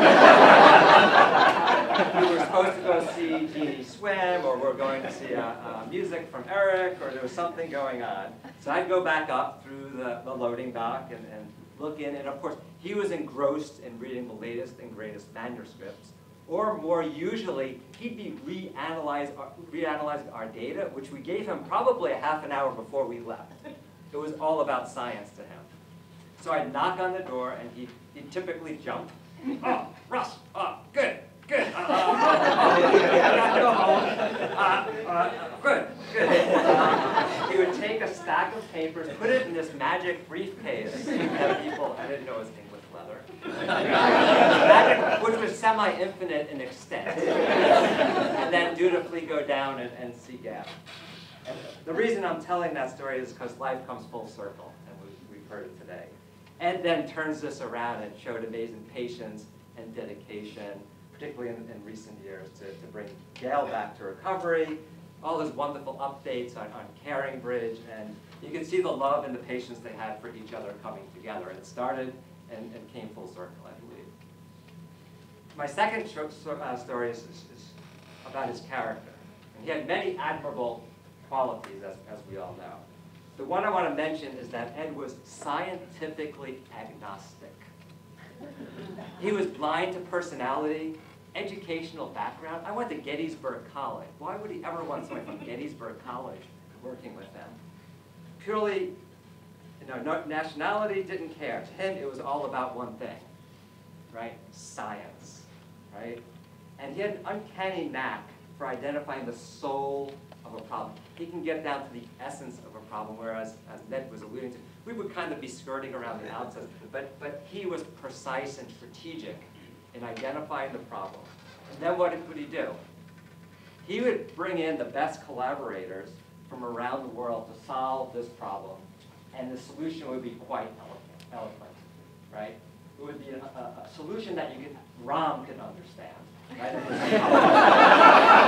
We were supposed to go see Jeannie swim, or we're going to see uh, uh, music from Eric, or there was something going on. So I'd go back up through the, the loading dock and, and look in, and of course, he was engrossed in reading the latest and greatest manuscripts. Or more usually, he'd be reanalyze our, reanalyzing our data, which we gave him probably a half an hour before we left. It was all about science to him. So I'd knock on the door, and he'd, he'd typically jump. Oh, Russ, oh, good, good. Uh, uh, oh, yeah, I got to go home. Uh, uh, good, good. Uh, he would take a stack of papers, put it in this magic briefcase that people, I didn't know it was English leather, magic, which was semi-infinite in extent, and then dutifully go down and, and see Gab. And the reason I'm telling that story is because life comes full circle, and we, we've heard it today. Ed then turns this around and showed amazing patience and dedication, particularly in, in recent years, to, to bring Gail back to recovery, all those wonderful updates on, on Caring Bridge, and you can see the love and the patience they had for each other coming together. And it started and, and came full circle, I believe. My second uh, story is, is, is about his character. And he had many admirable qualities, as, as we all know. The one I want to mention is that Ed was scientifically agnostic. He was blind to personality, educational background. I went to Gettysburg College. Why would he ever want someone from Gettysburg College working with him? Purely, you know, no, nationality didn't care. To him, it was all about one thing, right? Science, right? And he had an uncanny knack for identifying the soul of a problem. He can get down to the essence of a problem, whereas, as Ned was alluding to, we would kind of be skirting around the outside, but, but he was precise and strategic in identifying the problem. And then what would he do? He would bring in the best collaborators from around the world to solve this problem, and the solution would be quite eloquent, eloquent, right? It would be a, a, a solution that you could, Ram could understand, right?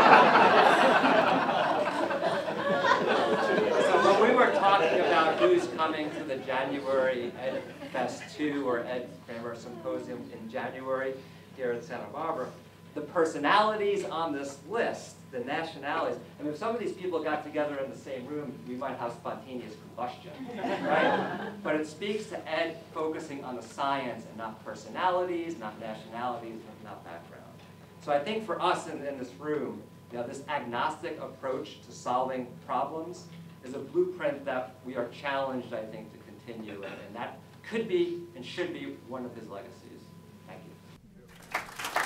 So when we were talking about who's coming to the January Ed Fest two or Ed Kramer Symposium in January here at Santa Barbara, the personalities on this list, the nationalities, I mean, if some of these people got together in the same room, we might have spontaneous combustion, right? But it speaks to Ed focusing on the science and not personalities, not nationalities, not background. So I think for us in, in this room, you know, this agnostic approach to solving problems is a blueprint that we are challenged, I think, to continue, and, and that could be and should be one of his legacies. Thank you.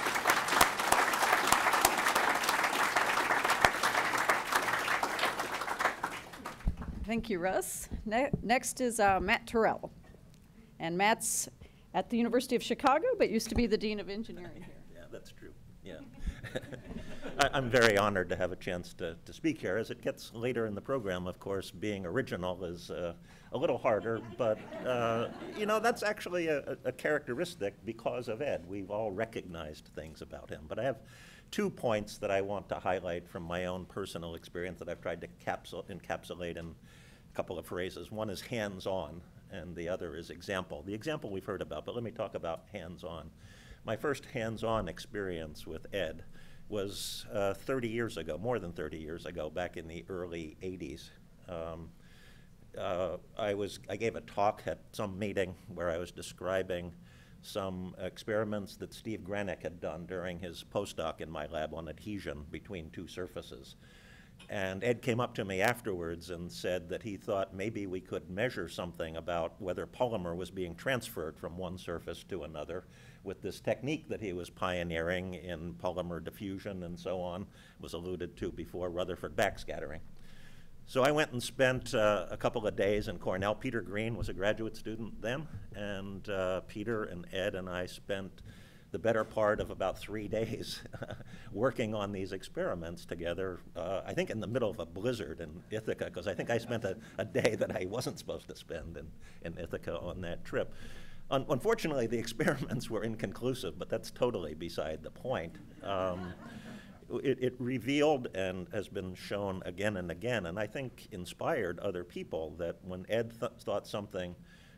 Thank you, Russ. Ne next is uh, Matt Terrell. And Matt's at the University of Chicago, but used to be the Dean of Engineering here. Yeah, that's true. Yeah. I, I'm very honored to have a chance to, to speak here. As it gets later in the program, of course, being original is uh, a little harder, but uh, you know, that's actually a, a characteristic because of Ed. We've all recognized things about him. But I have two points that I want to highlight from my own personal experience that I've tried to capsule, encapsulate in a couple of phrases. One is hands-on, and the other is example. The example we've heard about, but let me talk about hands-on. My first hands-on experience with Ed was uh, thirty years ago, more than thirty years ago, back in the early eighties. Um, uh, I, was, I gave a talk at some meeting where I was describing some experiments that Steve Granick had done during his postdoc in my lab on adhesion between two surfaces. And Ed came up to me afterwards and said that he thought maybe we could measure something about whether polymer was being transferred from one surface to another with this technique that he was pioneering in polymer diffusion and so on, was alluded to before, Rutherford backscattering. So I went and spent uh, a couple of days in Cornell. Peter Green was a graduate student then, and uh, Peter and Ed and I spent the better part of about three days working on these experiments together, uh, I think in the middle of a blizzard in Ithaca, because I think I spent a, a day that I wasn't supposed to spend in, in Ithaca on that trip. Un unfortunately, the experiments were inconclusive, but that's totally beside the point. Um, it, it revealed and has been shown again and again, and I think inspired other people that when Ed th thought something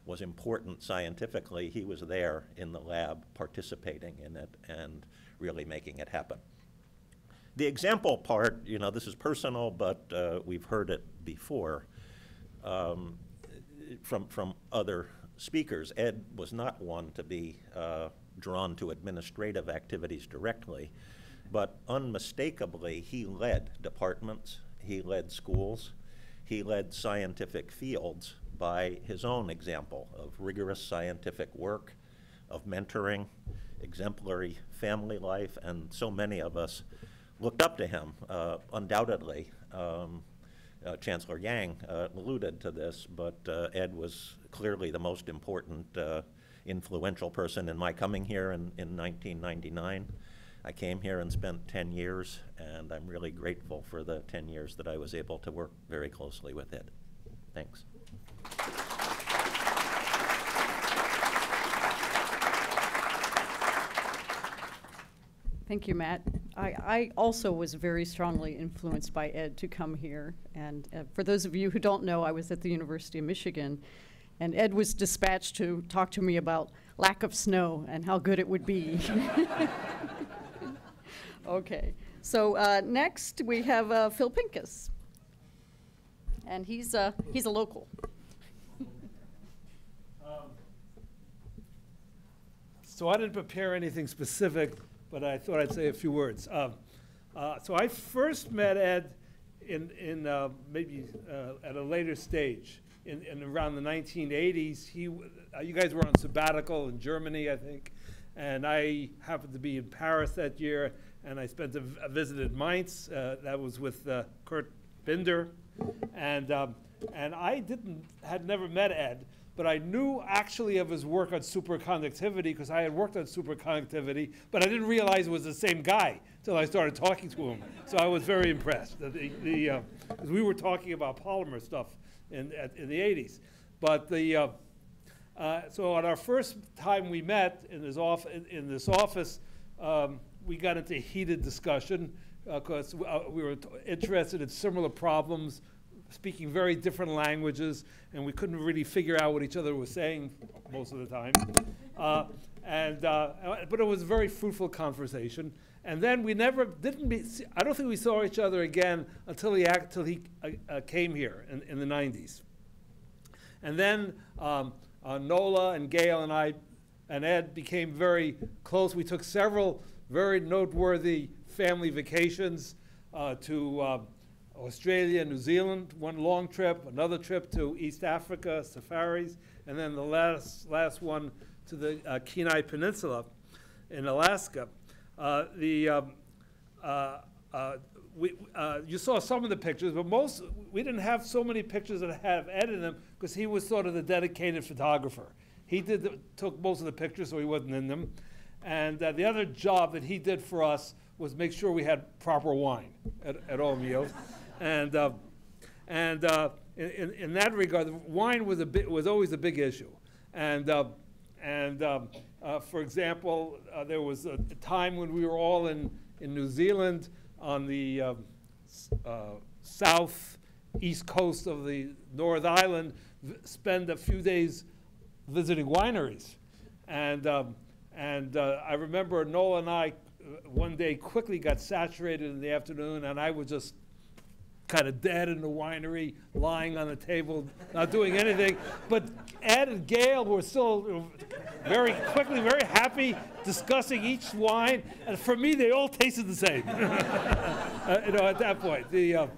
was important scientifically, he was there in the lab participating in it and really making it happen. The example part, you know, this is personal, but uh, we've heard it before um, from, from other speakers. Ed was not one to be uh, drawn to administrative activities directly, but unmistakably he led departments, he led schools, he led scientific fields by his own example of rigorous scientific work, of mentoring, exemplary family life, and so many of us looked up to him, uh, undoubtedly. Um, uh, Chancellor Yang uh, alluded to this, but uh, Ed was clearly the most important uh, influential person in my coming here in, in nineteen ninety-nine. I came here and spent ten years, and I'm really grateful for the ten years that I was able to work very closely with Ed. Thanks. Thank you, Matt. I, I also was very strongly influenced by Ed to come here. And uh, for those of you who don't know, I was at the University of Michigan, and Ed was dispatched to talk to me about lack of snow and how good it would be. Okay, so uh, next we have uh, Phil Pincus, and he's, uh, he's a local. Um, so I didn't prepare anything specific, but I thought I'd say a few words. Um, uh, so I first met Ed in, in uh, maybe uh, at a later stage, in, in around the nineteen eighties. He, uh, you guys were on sabbatical in Germany, I think, and I happened to be in Paris that year, and I spent a, a visit at Mainz. Uh, that was with uh, Kurt Binder, and um, and I didn't had never met Ed, but I knew actually of his work on superconductivity because I had worked on superconductivity, but I didn't realize it was the same guy until I started talking to him. So I was very impressed. The, the, uh, 'cause we were talking about polymer stuff in, at, in the eighties. But the, uh, uh, so on our first time we met in this, off, in, in this office, um, we got into heated discussion because uh, uh, we were t interested in similar problems, speaking very different languages, and we couldn't really figure out what each other was saying most of the time. Uh, and, uh, but it was a very fruitful conversation. And then we never, didn't be, I don't think we saw each other again until he, act, until he uh, uh, came here in, in the nineties. And then um, uh, Nola and Gail and I and Ed became very close. We took several very noteworthy family vacations uh, to uh, Australia, New Zealand, one long trip, another trip to East Africa, safaris, and then the last, last one to the uh, Kenai Peninsula in Alaska. Uh, the, um, uh, uh, we, uh, you saw some of the pictures, but most, we didn't have so many pictures that have Ed in them because he was sort of the dedicated photographer. He did the, took most of the pictures, so he wasn't in them. And uh, the other job that he did for us was make sure we had proper wine at, at all meals. And, uh, and uh, in, in that regard, wine was, a bit, was always a big issue. And, uh, and um, uh, for example, uh, there was a, a time when we were all in, in New Zealand on the uh, uh, southeast coast of the North Island, spend a few days visiting wineries. And, um, and uh, I remember Nola and I uh, one day quickly got saturated in the afternoon, and I was just kind of dead in the winery, lying on the table, not doing anything. But Ed and Gail were still very quickly, very happy, discussing each wine. And for me, they all tasted the same. uh, you know, at that point. The, uh,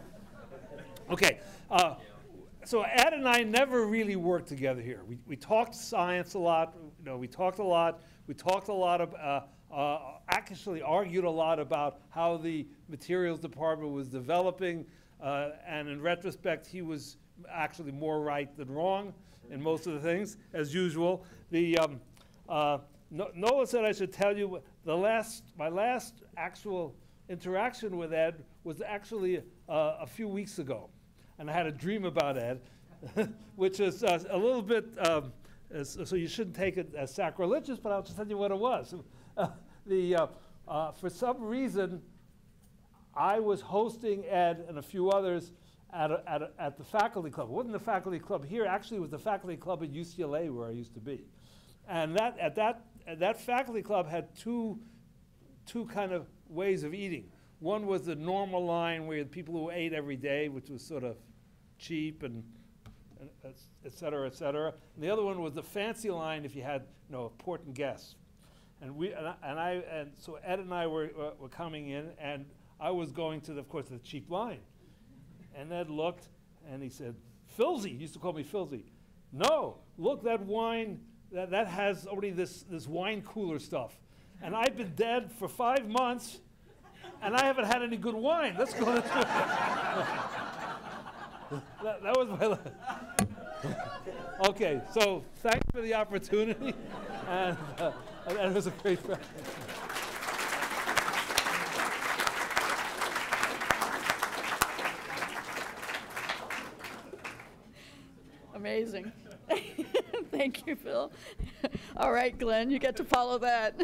okay. Uh, so Ed and I never really worked together here. We, we talked science a lot. You know, we talked a lot. We talked a lot about, uh, uh, actually argued a lot about how the materials department was developing. Uh, and in retrospect, he was actually more right than wrong in most of the things, as usual. The, um, uh, no Nola said I should tell you the last, my last actual interaction with Ed was actually uh, a few weeks ago. And I had a dream about Ed, which is uh, a little bit, um, is, so you shouldn't take it as sacrilegious, but I'll just tell you what it was. Uh, the, uh, uh, for some reason, I was hosting Ed and a few others at, a, at, a, at the faculty club. It wasn't the faculty club here, actually it was the faculty club at U C L A where I used to be. And that, at that, at that faculty club had two, two kind of ways of eating. One was the normal line where you had people who ate every day, which was sort of cheap and, and et cetera, et cetera. And the other one was the fancy line if you had, you know, important guests. And we and I, and, I, and so Ed and I were, uh, were coming in, and I was going to, the, of course, the cheap line. And Ed looked, and he said, "Filzy," he used to call me Filzy. "No, look, that wine, that, that has already this, this wine cooler stuff. And I've been dead for five months, and I haven't had any good wine. Let's go." that, that was my Okay, so thanks for the opportunity. and uh, that was a great practice. Amazing. Thank you, Phil. All right, Glenn, you get to follow that.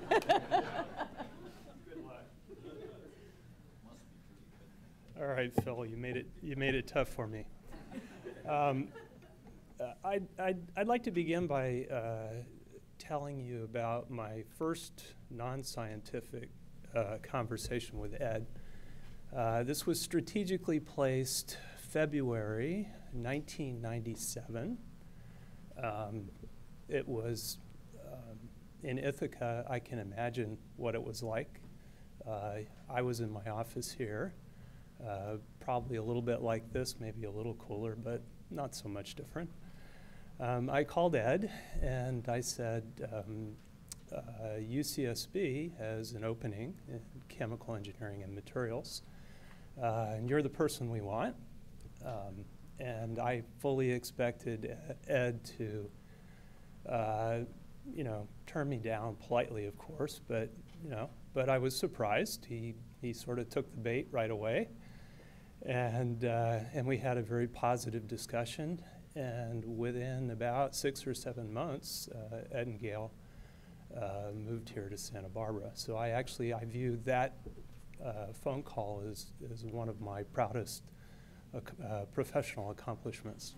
All right, Phil, you made it. You made it tough for me. Um, uh, I'd, I'd, I'd like to begin by uh, telling you about my first non-scientific uh, conversation with Ed. Uh, this was strategically placed February nineteen ninety-seven. Um, it was um, in Ithaca. I can imagine what it was like. Uh, I was in my office here, uh, probably a little bit like this, maybe a little cooler, but not so much different. Um, I called Ed and I said, um, uh, U C S B has an opening in chemical engineering and materials, uh, and you're the person we want. Um, and I fully expected Ed to, uh, you know, turn me down politely, of course, but, you know, but I was surprised. He, he sort of took the bait right away. And, uh, and we had a very positive discussion. And within about six or seven months, uh, Ed and Gail uh, moved here to Santa Barbara. So I actually, I view that uh, phone call as, as one of my proudest uh, uh, professional accomplishments.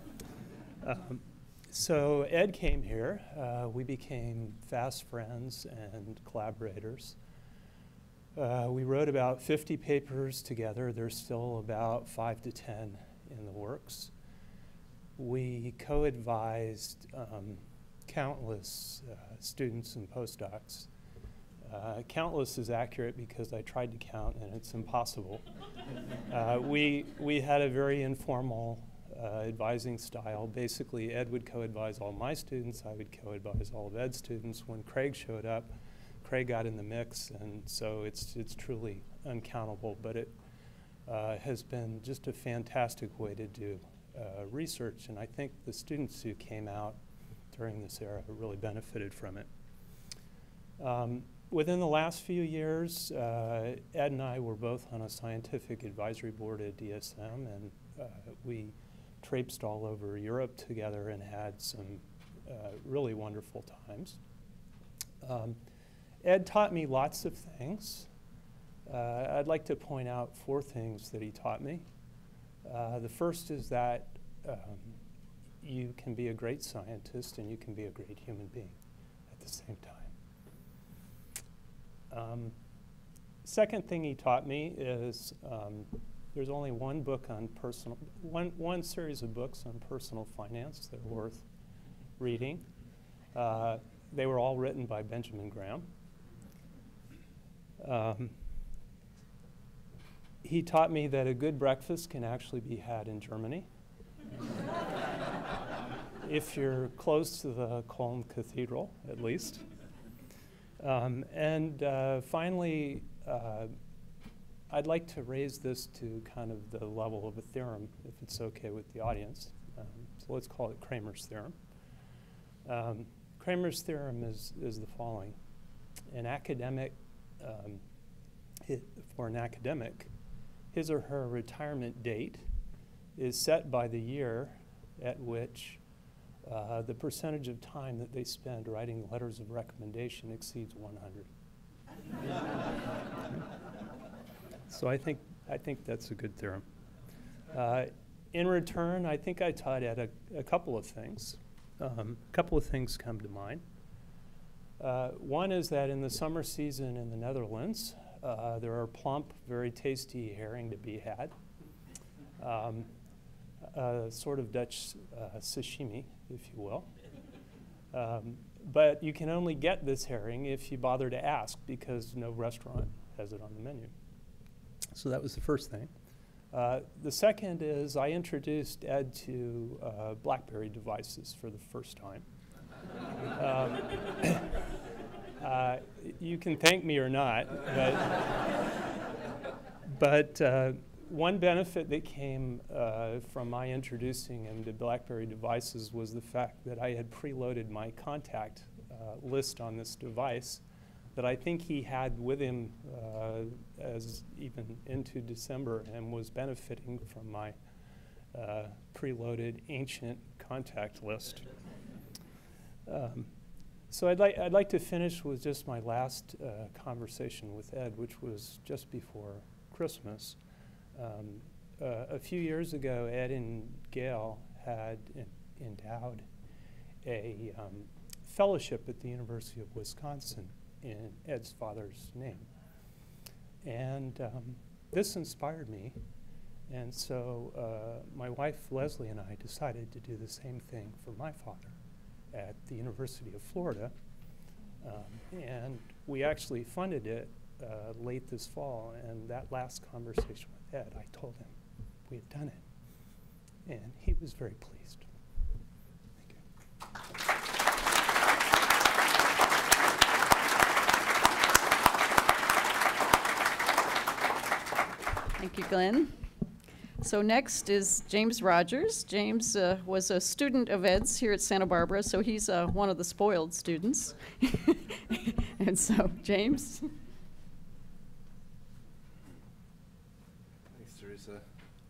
Um, so Ed came here. Uh, we became fast friends and collaborators. Uh, we wrote about fifty papers together. There's still about five to ten in the works. We co-advised um, countless uh, students and postdocs. Uh, countless is accurate because I tried to count and it's impossible. uh, we, we had a very informal uh, advising style. Basically, Ed would co-advise all my students, I would co-advise all of Ed's students. When Craig showed up, Craig got in the mix, and so it's, it's truly uncountable, but it uh, has been just a fantastic way to do uh, research, and I think the students who came out during this era really benefited from it. Um, within the last few years, uh, Ed and I were both on a scientific advisory board at D S M, and uh, we traipsed all over Europe together and had some uh, really wonderful times. Um, Ed taught me lots of things. Uh, I'd like to point out four things that he taught me. Uh, the first is that um, you can be a great scientist and you can be a great human being at the same time. Um, second thing he taught me is um, there's only one book on personal, one, one series of books on personal finance that are worth reading. Uh, they were all written by Benjamin Graham. Um, he taught me that a good breakfast can actually be had in Germany. If you're close to the Cologne Cathedral, at least. Um, and uh, finally, uh, I'd like to raise this to kind of the level of a theorem, if it's okay with the audience. Um, so let's call it Cramer's theorem. Um, Cramer's theorem is, is the following. An academic, um, it, for an academic, his or her retirement date is set by the year at which uh, the percentage of time that they spend writing letters of recommendation exceeds one hundred. So I think, I think that's a good theorem. Uh, in return, I think I taught Ed a, a couple of things. Um, a couple of things come to mind. Uh, one is that in the summer season in the Netherlands, uh, there are plump, very tasty herring to be had. Um, a sort of Dutch uh, sashimi, if you will. Um, but you can only get this herring if you bother to ask, because no restaurant has it on the menu. So that was the first thing. Uh, the second is I introduced Ed to uh, BlackBerry devices for the first time. um, uh, you can thank me or not, but, but uh, one benefit that came uh, from my introducing him to BlackBerry devices was the fact that I had preloaded my contact uh, list on this device that I think he had with him uh, as even into December and was benefiting from my uh, preloaded ancient contact list. Um, so I'd, li I'd like to finish with just my last uh, conversation with Ed, which was just before Christmas. Um, uh, a few years ago, Ed and Gail had in endowed a um, fellowship at the University of Wisconsin in Ed's father's name. And um, this inspired me. And so uh, my wife, Leslie, and I decided to do the same thing for my father at the University of Florida. Um, and we actually funded it uh, late this fall. And that last conversation with Ed, I told him we had done it. And he was very pleased. Thank you. Thank you, Glenn. So next is James Rogers. James uh, was a student of Ed's here at Santa Barbara, so he's uh, one of the spoiled students. And so, James. Thanks, Teresa.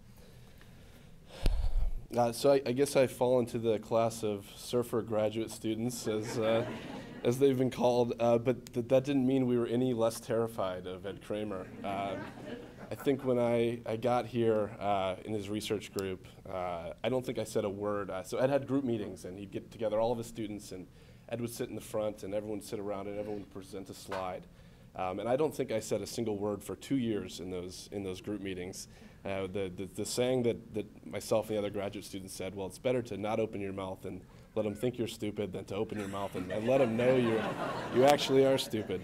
Uh, so I, I guess I fall into the class of surfer graduate students, as uh, as they've been called, uh, but th that didn't mean we were any less terrified of Ed Kramer. Um, I think when I, I got here uh, in his research group, uh, I don't think I said a word. Uh, so Ed had group meetings, and he'd get together all of his students, and Ed would sit in the front, and everyone would sit around, and everyone would present a slide. Um, and I don't think I said a single word for two years in those in those group meetings. Uh, the, the the saying that that myself and the other graduate students said, well, it's better to not open your mouth and let them think you're stupid than to open your mouth and, and let them know you you actually are stupid.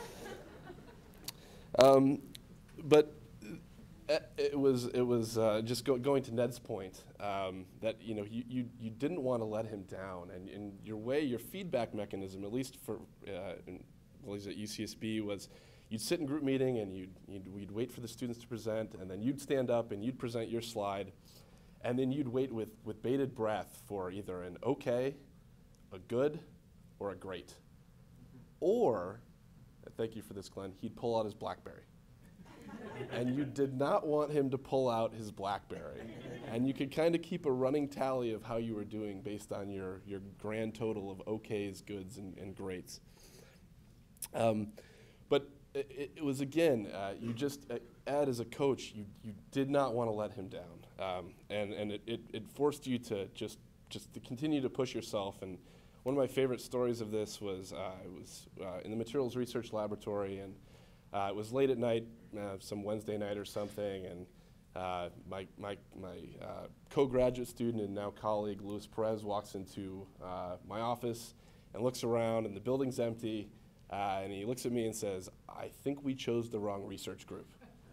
Um, but it was it was uh, just go, going to Ned's point um, that you know you, you you didn't want to let him down, and in your way, your feedback mechanism, at least for uh, in, well, he's at U C S B, was you'd sit in group meeting and you'd, you'd we'd wait for the students to present, and then you'd stand up and you'd present your slide, and then you'd wait with with bated breath for either an okay, a good, or a great, or thank you for this, Glenn. He'd pull out his BlackBerry. And you did not want him to pull out his BlackBerry. And you could kind of keep a running tally of how you were doing based on your, your grand total of okays, goods, and, and greats. Um, but it, it was, again, uh, you just, uh, Ed, as a coach, you, you did not want to let him down. Um, and and it, it, it forced you to just, just to continue to push yourself. And one of my favorite stories of this was uh, I was uh, in the materials research laboratory, and Uh, it was late at night, uh, some Wednesday night or something, and uh, my, my, my uh, co-graduate student and now colleague, Luis Perez, walks into uh, my office and looks around, and the building's empty, uh, and he looks at me and says, I think we chose the wrong research group.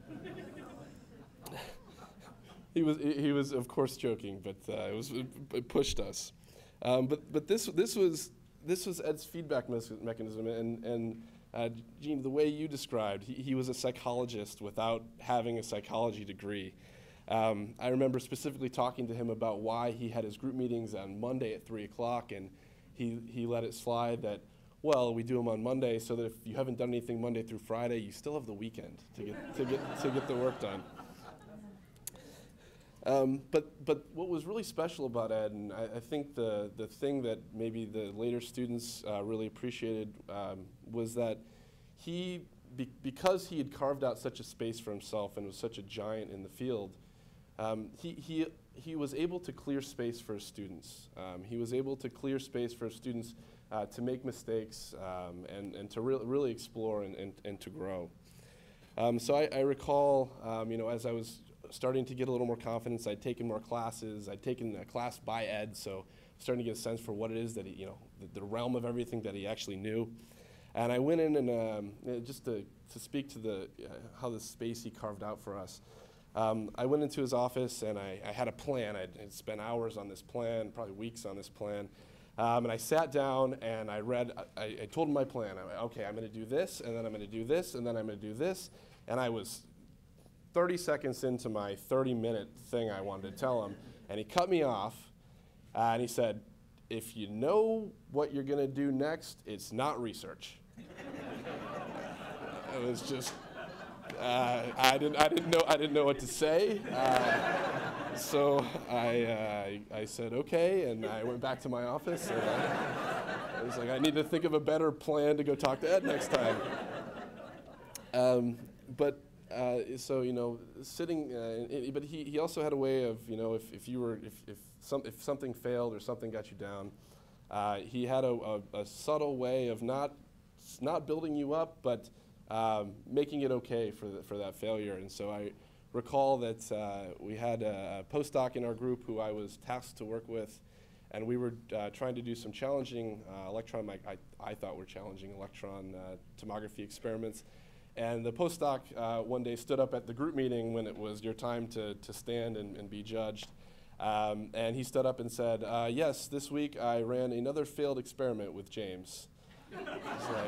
he, was, he was, of course, joking, but uh, it, was, it, it pushed us. Um, but but this, this, was, this was Ed's feedback me mechanism, and, and Uh, Gene, the way you described, he, he was a psychologist without having a psychology degree. Um, I remember specifically talking to him about why he had his group meetings on Monday at three o'clock, and he, he let it slide that, well, we do them on Monday so that if you haven't done anything Monday through Friday, you still have the weekend to get, to get, to get the work done. Um, but, but what was really special about Ed, and I, I think the, the thing that maybe the later students uh, really appreciated um, was that he, be, because he had carved out such a space for himself and was such a giant in the field, Um, he, he, he was able to clear space for his students. Um, he was able to clear space for his students uh, to make mistakes um, and, and to re really explore and, and, and to grow. Um, so I, I recall, um, you know, as I was starting to get a little more confidence, I'd taken more classes. I'd taken a class by Ed, so starting to get a sense for what it is that he, you know, the, the realm of everything that he actually knew. And I went in and um, just to, to speak to the, uh, how the space he carved out for us. Um, I went into his office and I, I had a plan. I'd, I'd spent hours on this plan, probably weeks on this plan. Um, and I sat down and I read, I, I told him my plan. I went, okay, I'm gonna do this, and then I'm gonna do this, and then I'm gonna do this. And I was thirty seconds into my thirty minute thing I wanted to tell him, and he cut me off, uh, and he said, if you know what you're gonna do next, it's not research. It was just, uh, I didn't, I didn't know, I didn't know what to say. Uh, so I, uh, I said okay, and I went back to my office. And I, I was like, I need to think of a better plan to go talk to Ed next time. Um, but uh, so you know, sitting, uh, it, but he, he also had a way of, you know, if, if you were, if if some if something failed or something got you down, uh, he had a, a, a subtle way of not not building you up, but um, making it okay for the, for that failure. And so I recall that uh, we had a, a postdoc in our group who I was tasked to work with, and we were uh, trying to do some challenging uh, electron, I, I thought were challenging electron uh, tomography experiments. And the postdoc uh, one day stood up at the group meeting when it was your time to, to stand and, and be judged. Um, and he stood up and said, uh, yes, this week I ran another failed experiment with James. Like,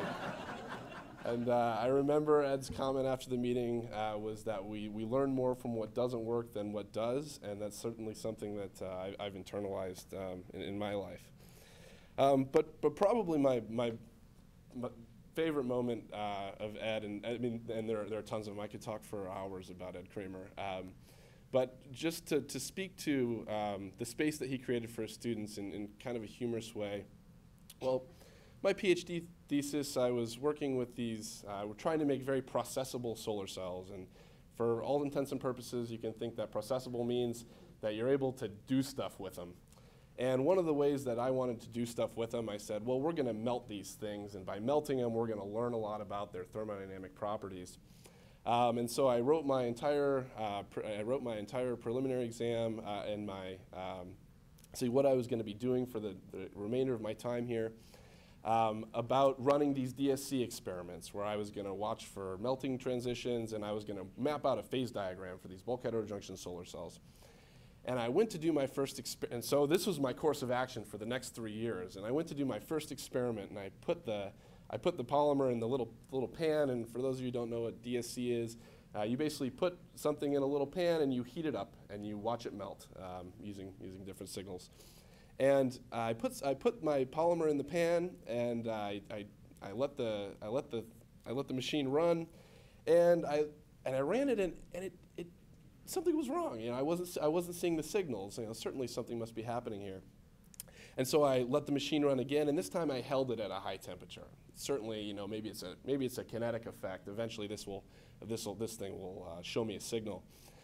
and uh, I remember Ed's comment after the meeting uh, was that we, we learn more from what doesn't work than what does, and that's certainly something that uh, I, I've internalized um, in, in my life. Um, but, but probably my, my, my favorite moment uh, of Ed, and I mean, and there are, there are tons of them. I could talk for hours about Ed Kramer. Um, but just to, to speak to um, the space that he created for his students in, in kind of a humorous way. Well, my PhD thesis, I was working with these, uh, we're trying to make very processable solar cells. And for all intents and purposes, you can think that processable means that you're able to do stuff with them. And one of the ways that I wanted to do stuff with them, I said, well, we're going to melt these things, and by melting them, we're going to learn a lot about their thermodynamic properties. Um, and so I wrote my entire, uh, I wrote my entire preliminary exam uh, and my, um, see what I was going to be doing for the, the remainder of my time here um, about running these D S C experiments, where I was going to watch for melting transitions, and I was going to map out a phase diagram for these bulk heterojunction solar cells. And I went to do my first experiment, and so this was my course of action for the next three years. And I went to do my first experiment, and I put the, I put the polymer in the little, little pan, and for those of you who don't know what D S C is, uh, you basically put something in a little pan and you heat it up, and you watch it melt um, using, using different signals. And uh, I, put, I put my polymer in the pan, and I, I, I, let the, I, let the, I let the machine run, and I, and I ran it, and, and it, it something was wrong. You know, I wasn't, I wasn't seeing the signals. You know, certainly something must be happening here. And so I let the machine run again, and this time I held it at a high temperature. Certainly, you know, maybe it's a, maybe it's a kinetic effect. Eventually, this will, this will, this thing will uh, show me a signal.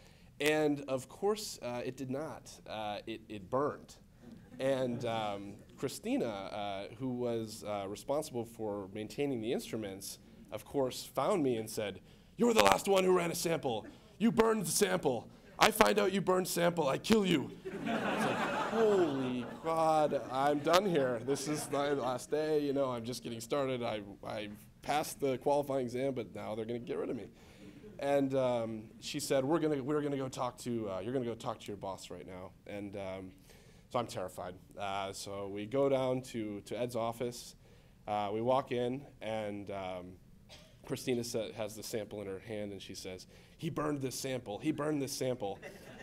And of course, uh, it did not. Uh, it, it burned. And um, Christina, uh, who was uh, responsible for maintaining the instruments, of course, found me and said, "You were the last one who ran a sample. You burned the sample. I find out you burned sample, I kill you." I was like, holy God, I'm done here. This is my last day. You know, I'm just getting started. I, I passed the qualifying exam, but now they're going to get rid of me. And um, she said, "We're going to we're going to go talk to uh, you're going to go talk to your boss right now." And um, so I'm terrified. Uh, so we go down to to Ed's office. Uh, we walk in, and um, Christina sa has the sample in her hand, and she says, "He burned this sample. He burned this sample."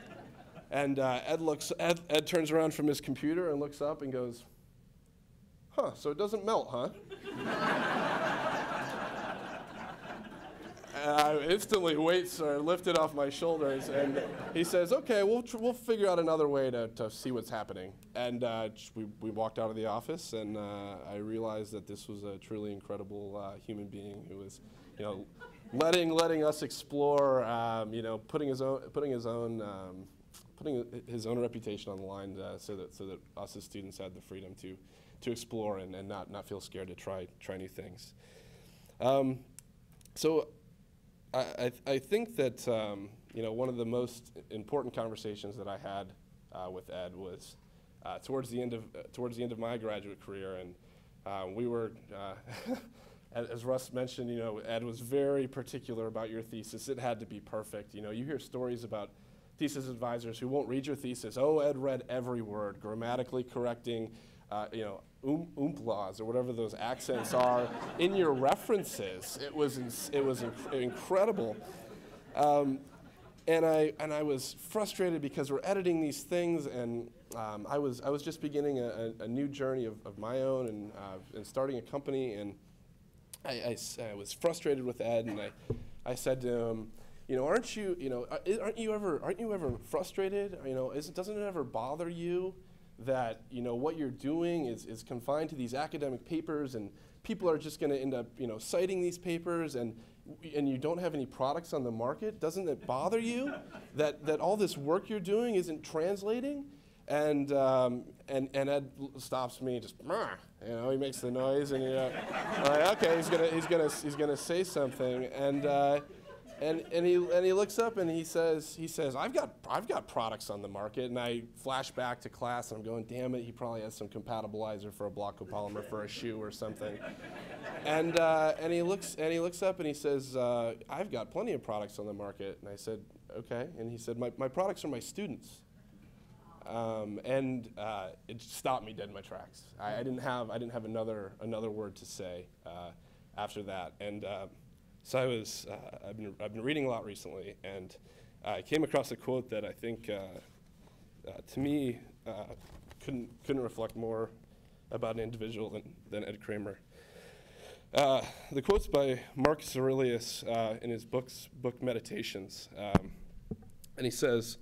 And uh, Ed looks. Ed, Ed turns around from his computer and looks up and goes, "Huh? So it doesn't melt, huh?" And I instantly weights are lifted off my shoulders, and he says, "Okay, we'll tr we'll figure out another way to to see what's happening." And uh, we we walked out of the office, and uh, I realized that this was a truly incredible uh, human being who was, you know, letting letting us explore, um, you know, putting his own putting his own um, putting his own reputation on the line uh, so that so that us as students had the freedom to to explore and, and not not feel scared to try try new things. Um, so I I, th I think that um, you know, one of the most important conversations that I had uh, with Ed was uh, towards the end of uh, towards the end of my graduate career, and uh, we were. Uh, As Russ mentioned, you know, Ed was very particular about your thesis. It had to be perfect. You know, you hear stories about thesis advisors who won't read your thesis. Oh, Ed read every word, grammatically correcting, uh, you know, um, oomplas or whatever those accents are in your references. It was ins it was inc incredible, um, and I and I was frustrated because we're editing these things, and um, I was I was just beginning a, a, a new journey of, of my own and uh, and starting a company and. I, I, I was frustrated with Ed, and I, I said to him, you know, aren't you, you know, aren't you ever, aren't you ever frustrated? You know, isn't, doesn't it ever bother you that, you know, what you're doing is, is confined to these academic papers, and people are just going to end up, you know, citing these papers, and and you don't have any products on the market? Doesn't it bother you that that all this work you're doing isn't translating? And um, and and Ed stops me, just, you know, he makes the noise, and you know, like, okay, he's gonna he's gonna he's gonna say something, and uh, and and he and he looks up and he says he says I've got I've got products on the market, and I flash back to class, and I'm going, damn it, he probably has some compatibilizer for a block copolymer for a shoe or something, and uh, and he looks and he looks up and he says uh, I've got plenty of products on the market, and I said okay, and he said my my products are my students. Um, and uh, it stopped me dead in my tracks. I, I didn't have I didn't have another another word to say uh, after that. And uh, so I was uh, I've been I've been reading a lot recently, and uh, I came across a quote that I think uh, uh, to me uh, couldn't couldn't reflect more about an individual than than Ed Kramer. Uh, the quote's by Marcus Aurelius uh, in his books book Meditations, um, and he says,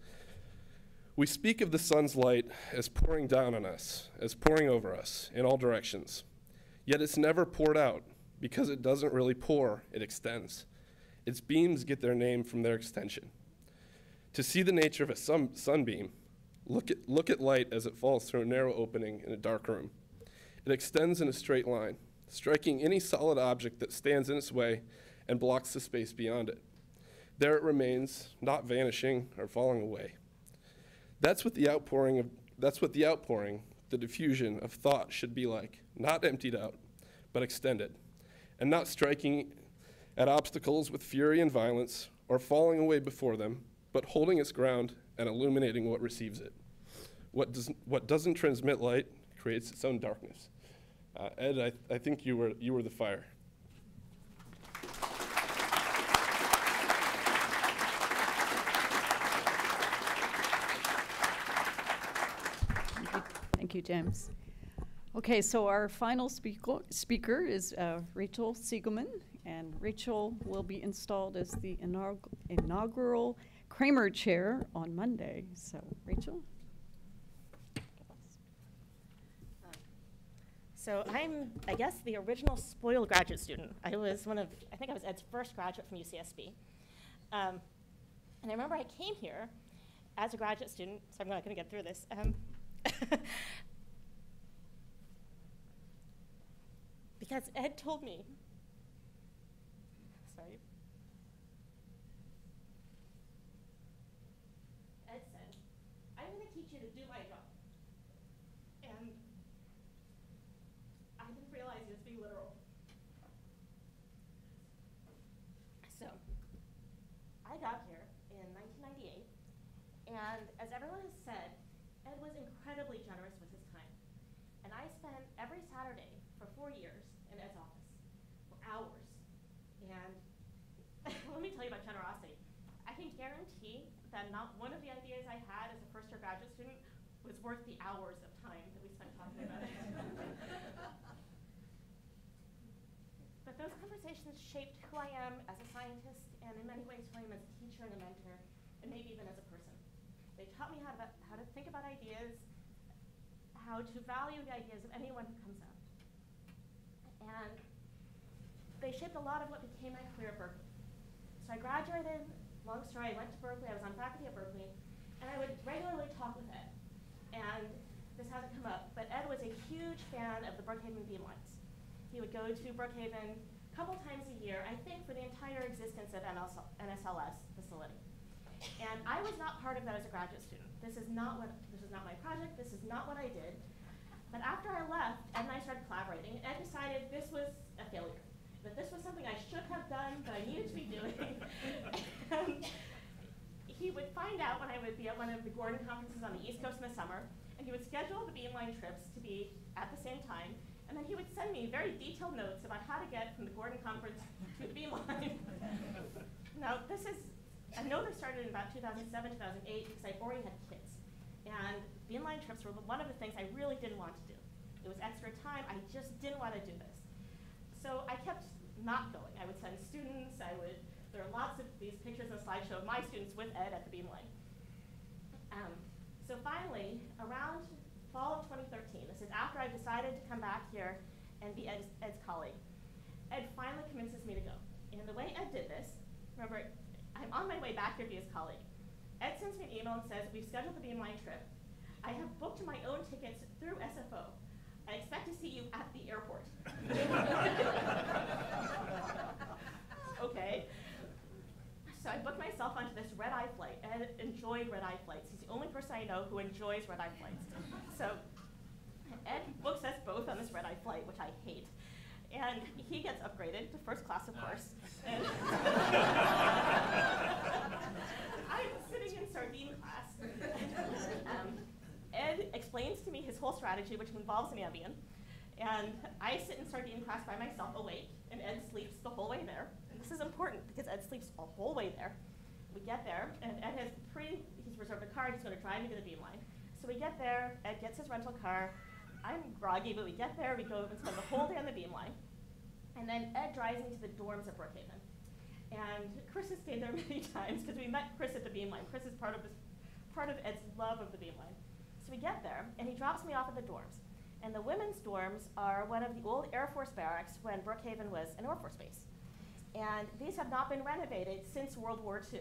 "We speak of the sun's light as pouring down on us, as pouring over us in all directions. Yet it's never poured out, because it doesn't really pour, it extends. Its beams get their name from their extension. To see the nature of a sun sunbeam, look at, look at light as it falls through a narrow opening in a dark room. It extends in a straight line, striking any solid object that stands in its way and blocks the space beyond it. There it remains, not vanishing or falling away. That's what the outpouring of, that's what the outpouring, the diffusion of thought should be like, not emptied out, but extended, and not striking at obstacles with fury and violence, or falling away before them, but holding its ground and illuminating what receives it. What, does, what doesn't transmit light creates its own darkness." Uh, Ed, I, I think you were, you were the fire. Thank you, James. Okay, so our final speaker, speaker is uh, Rachel Siegelman, and Rachel will be installed as the inaug inaugural Kramer Chair on Monday. So, Rachel? So I'm, I guess, the original spoiled graduate student. I was one of, I think I was Ed's first graduate from U C S B. Um, and I remember I came here as a graduate student, so I'm not going to get through this. Um, because Ed told me, sorry. Ed said, "I'm going to teach you to do my job." And I didn't realize he was being literal. So, I got here in nineteen ninety-eight, and as everyone has said, Ed was incredibly generous with his time. And I spent every Saturday for four years in Ed's office, for hours. And let me tell you about generosity. I can guarantee that not one of the ideas I had as a first year graduate student was worth the hours of time that we spent talking about it. But those conversations shaped who I am as a scientist, and in many ways who I am as a teacher and a mentor, and maybe even as a person. They taught me how to, how to think about ideas, how to value the ideas of anyone who comes up. And they shaped a lot of what became my career at Berkeley. So I graduated, long story, I went to Berkeley, I was on faculty at Berkeley, and I would regularly talk with Ed. And this hasn't come up, but Ed was a huge fan of the Brookhaven Beamlines. He would go to Brookhaven a couple times a year, I think for the entire existence of N S L S facility. And I was not part of that as a graduate student. This is not what, this is not my project, this is not what I did. But after I left, Ed and I started collaborating, and Ed decided this was a failure, that this was something I should have done, but I needed to be doing. And he would find out when I would be at one of the Gordon conferences on the East Coast in the summer, and he would schedule the Beamline trips to be at the same time, and then he would send me very detailed notes about how to get from the Gordon conference to the Beamline. Now, this is, I know this started in about two thousand seven, two thousand eight, because I already had kids. And Beamline trips were one of the things I really didn't want to do. It was extra time, I just didn't want to do this. So I kept not going. I would send students, I would, there are lots of these pictures in the slideshow of my students with Ed at the Beamline. Um, so finally, around fall of twenty thirteen, this is after I decided to come back here and be Ed's, Ed's colleague, Ed finally convinces me to go. And the way Ed did this, remember, I'm on my way back here to be his colleague. Ed sends me an email and says, we've scheduled the Beamline trip. I have booked my own tickets through S F O. I expect to see you at the airport. Okay. So I booked myself onto this red-eye flight. Ed enjoyed red-eye flights. He's the only person I know who enjoys red-eye flights. So Ed books us both on this red-eye flight, which I hate. And he gets upgraded to first class, of course. And I'm sitting in sardine class. Um, Ed explains to me his whole strategy, which involves an Ambien. And I sit in sardine class by myself, awake, and Ed sleeps the whole way there. And this is important because Ed sleeps the whole way there. We get there, and Ed has pre, he's reserved a car, he's going to drive me to the Beamline. So we get there, Ed gets his rental car. I'm groggy, but we get there, we go and spend the whole day on the Beamline. And then Ed drives me to the dorms at Brookhaven. And Chris has stayed there many times because we met Chris at the Beamline. Chris is part of, this, part of Ed's love of the Beamline. So we get there, and he drops me off at the dorms. And the women's dorms are one of the old Air Force barracks when Brookhaven was an Air Force base. And these have not been renovated since World War Two.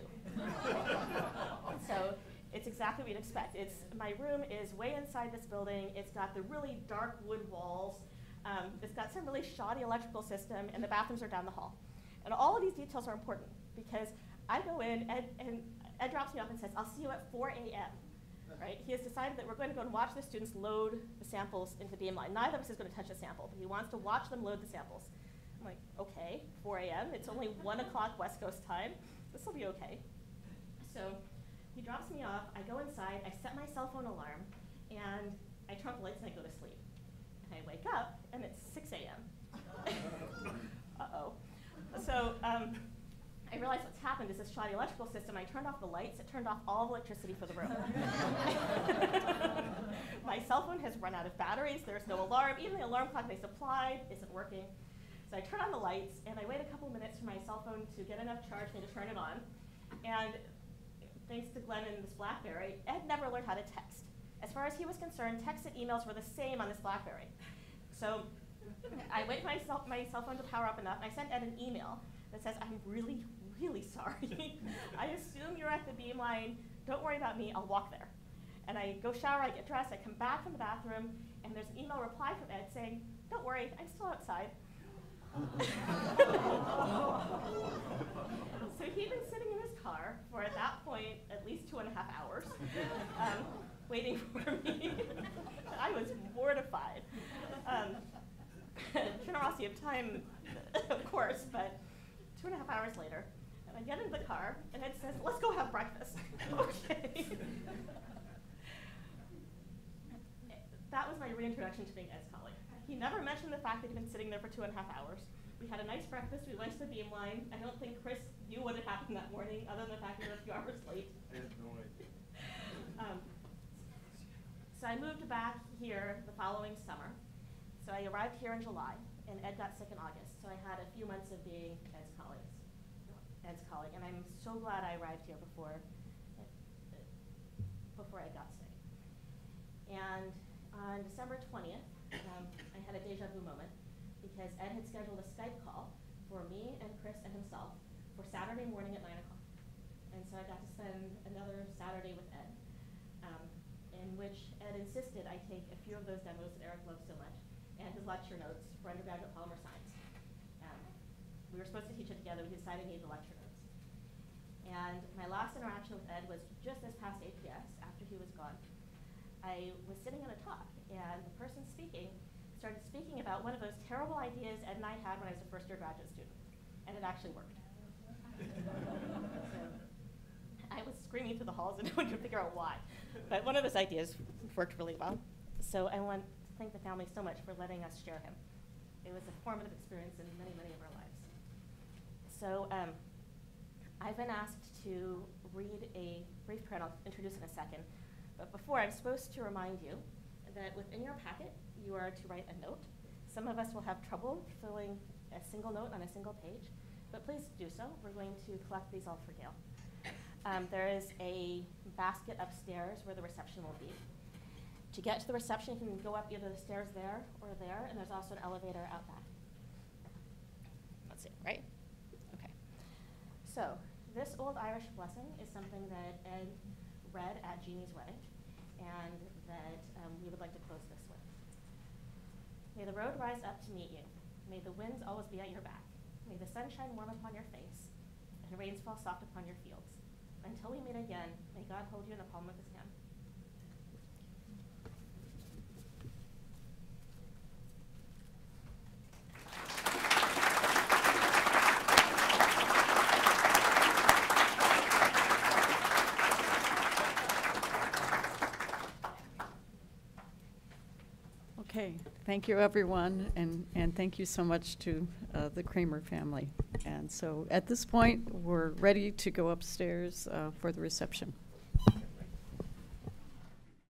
So it's exactly what you'd expect. It's, my room is way inside this building. It's got the really dark wood walls. Um, it's got some really shoddy electrical system, and the bathrooms are down the hall. And all of these details are important because I go in, Ed, and Ed drops me off and says, I'll see you at four A M Right? He has decided that we're going to go and watch the students load the samples into the Beamline. Neither of us is going to touch a sample, but he wants to watch them load the samples. I'm like, okay, four A M It's only one o'clock West Coast time. This will be okay. So he drops me off. I go inside. I set my cell phone alarm, and I turn off the lights and I go to sleep. And I wake up, and it's six A M Uh-oh. So um, I realized what's happened is this shoddy electrical system. I turned off the lights. It turned off all the electricity for the room. My cell phone has run out of batteries. There's no alarm. Even the alarm clock they supplied isn't working. So I turn on the lights, and I wait a couple minutes for my cell phone to get enough charge for me to turn it on. And thanks to Glenn and this BlackBerry, Ed never learned how to text. As far as he was concerned, text and emails were the same on this BlackBerry. So I wait for my cell, my cell phone to power up enough, and I sent Ed an email that says, I'm really, really sorry. I assume you're at the Beamline. Don't worry about me. I'll walk there. And I go shower, I get dressed, I come back from the bathroom, and there's an email reply from Ed saying, don't worry, I'm still outside. So he'd been sitting in his car for, at that point, at least two and a half hours, um, waiting for me. I was mortified. Um, generosity of time, of course, but two and a half hours later, and I get into the car, and Ed says, let's go have breakfast. Okay. That was my reintroduction to being Ed's colleague. He never mentioned the fact that he'd been sitting there for two and a half hours. We had a nice breakfast. We went to the Beamline. I don't think Chris knew what had happened that morning, other than the fact that we were a few hours late. I had no idea. Um, so I moved back here the following summer. So I arrived here in July, and Ed got sick in August. So I had a few months of being Ed's colleagues, Ed's colleague, and I'm so glad I arrived here before, before Ed got sick. And on December twentieth, um, I had a deja vu moment because Ed had scheduled a Skype call for me and Chris and himself for Saturday morning at nine o'clock. And so I got to spend another Saturday with Ed. um, in which Ed insisted I take a few of those demos that Eric loves so much and his lecture notes for undergraduate polymer science. Um, we were supposed to teach it together. We decided I needed the lecture notes. And my last interaction with Ed was just this past A P S, after he was gone. I was sitting in a talk, and the person speaking started speaking about one of those terrible ideas Ed and I had when I was a first-year graduate student, and it actually worked. So I was screaming through the halls, and no one could figure out why. But one of those ideas worked really well. So I want to thank the family so much for letting us share him. It was a formative experience in many, many of our lives. So um, I've been asked to read a brief prayer, and I'll introduce in a second. But before, I'm supposed to remind you that within your packet, you are to write a note. Some of us will have trouble filling a single note on a single page, but please do so. We're going to collect these all for Gail. Um, there is a basket upstairs where the reception will be. To get to the reception, you can go up either the stairs there or there, and there's also an elevator out back. Let's see, right? Okay. So this old Irish blessing is something that Ed read at Jeannie's wedding, and that um, we would like to close this with. May the road rise up to meet you. May the winds always be at your back. May the sun shine warm upon your face, and rains fall soft upon your fields. Until we meet again, may God hold you in the palm of his hand. Okay, thank you everyone, and, and thank you so much to uh, the Kramer family. And so at this point, we're ready to go upstairs uh, for the reception.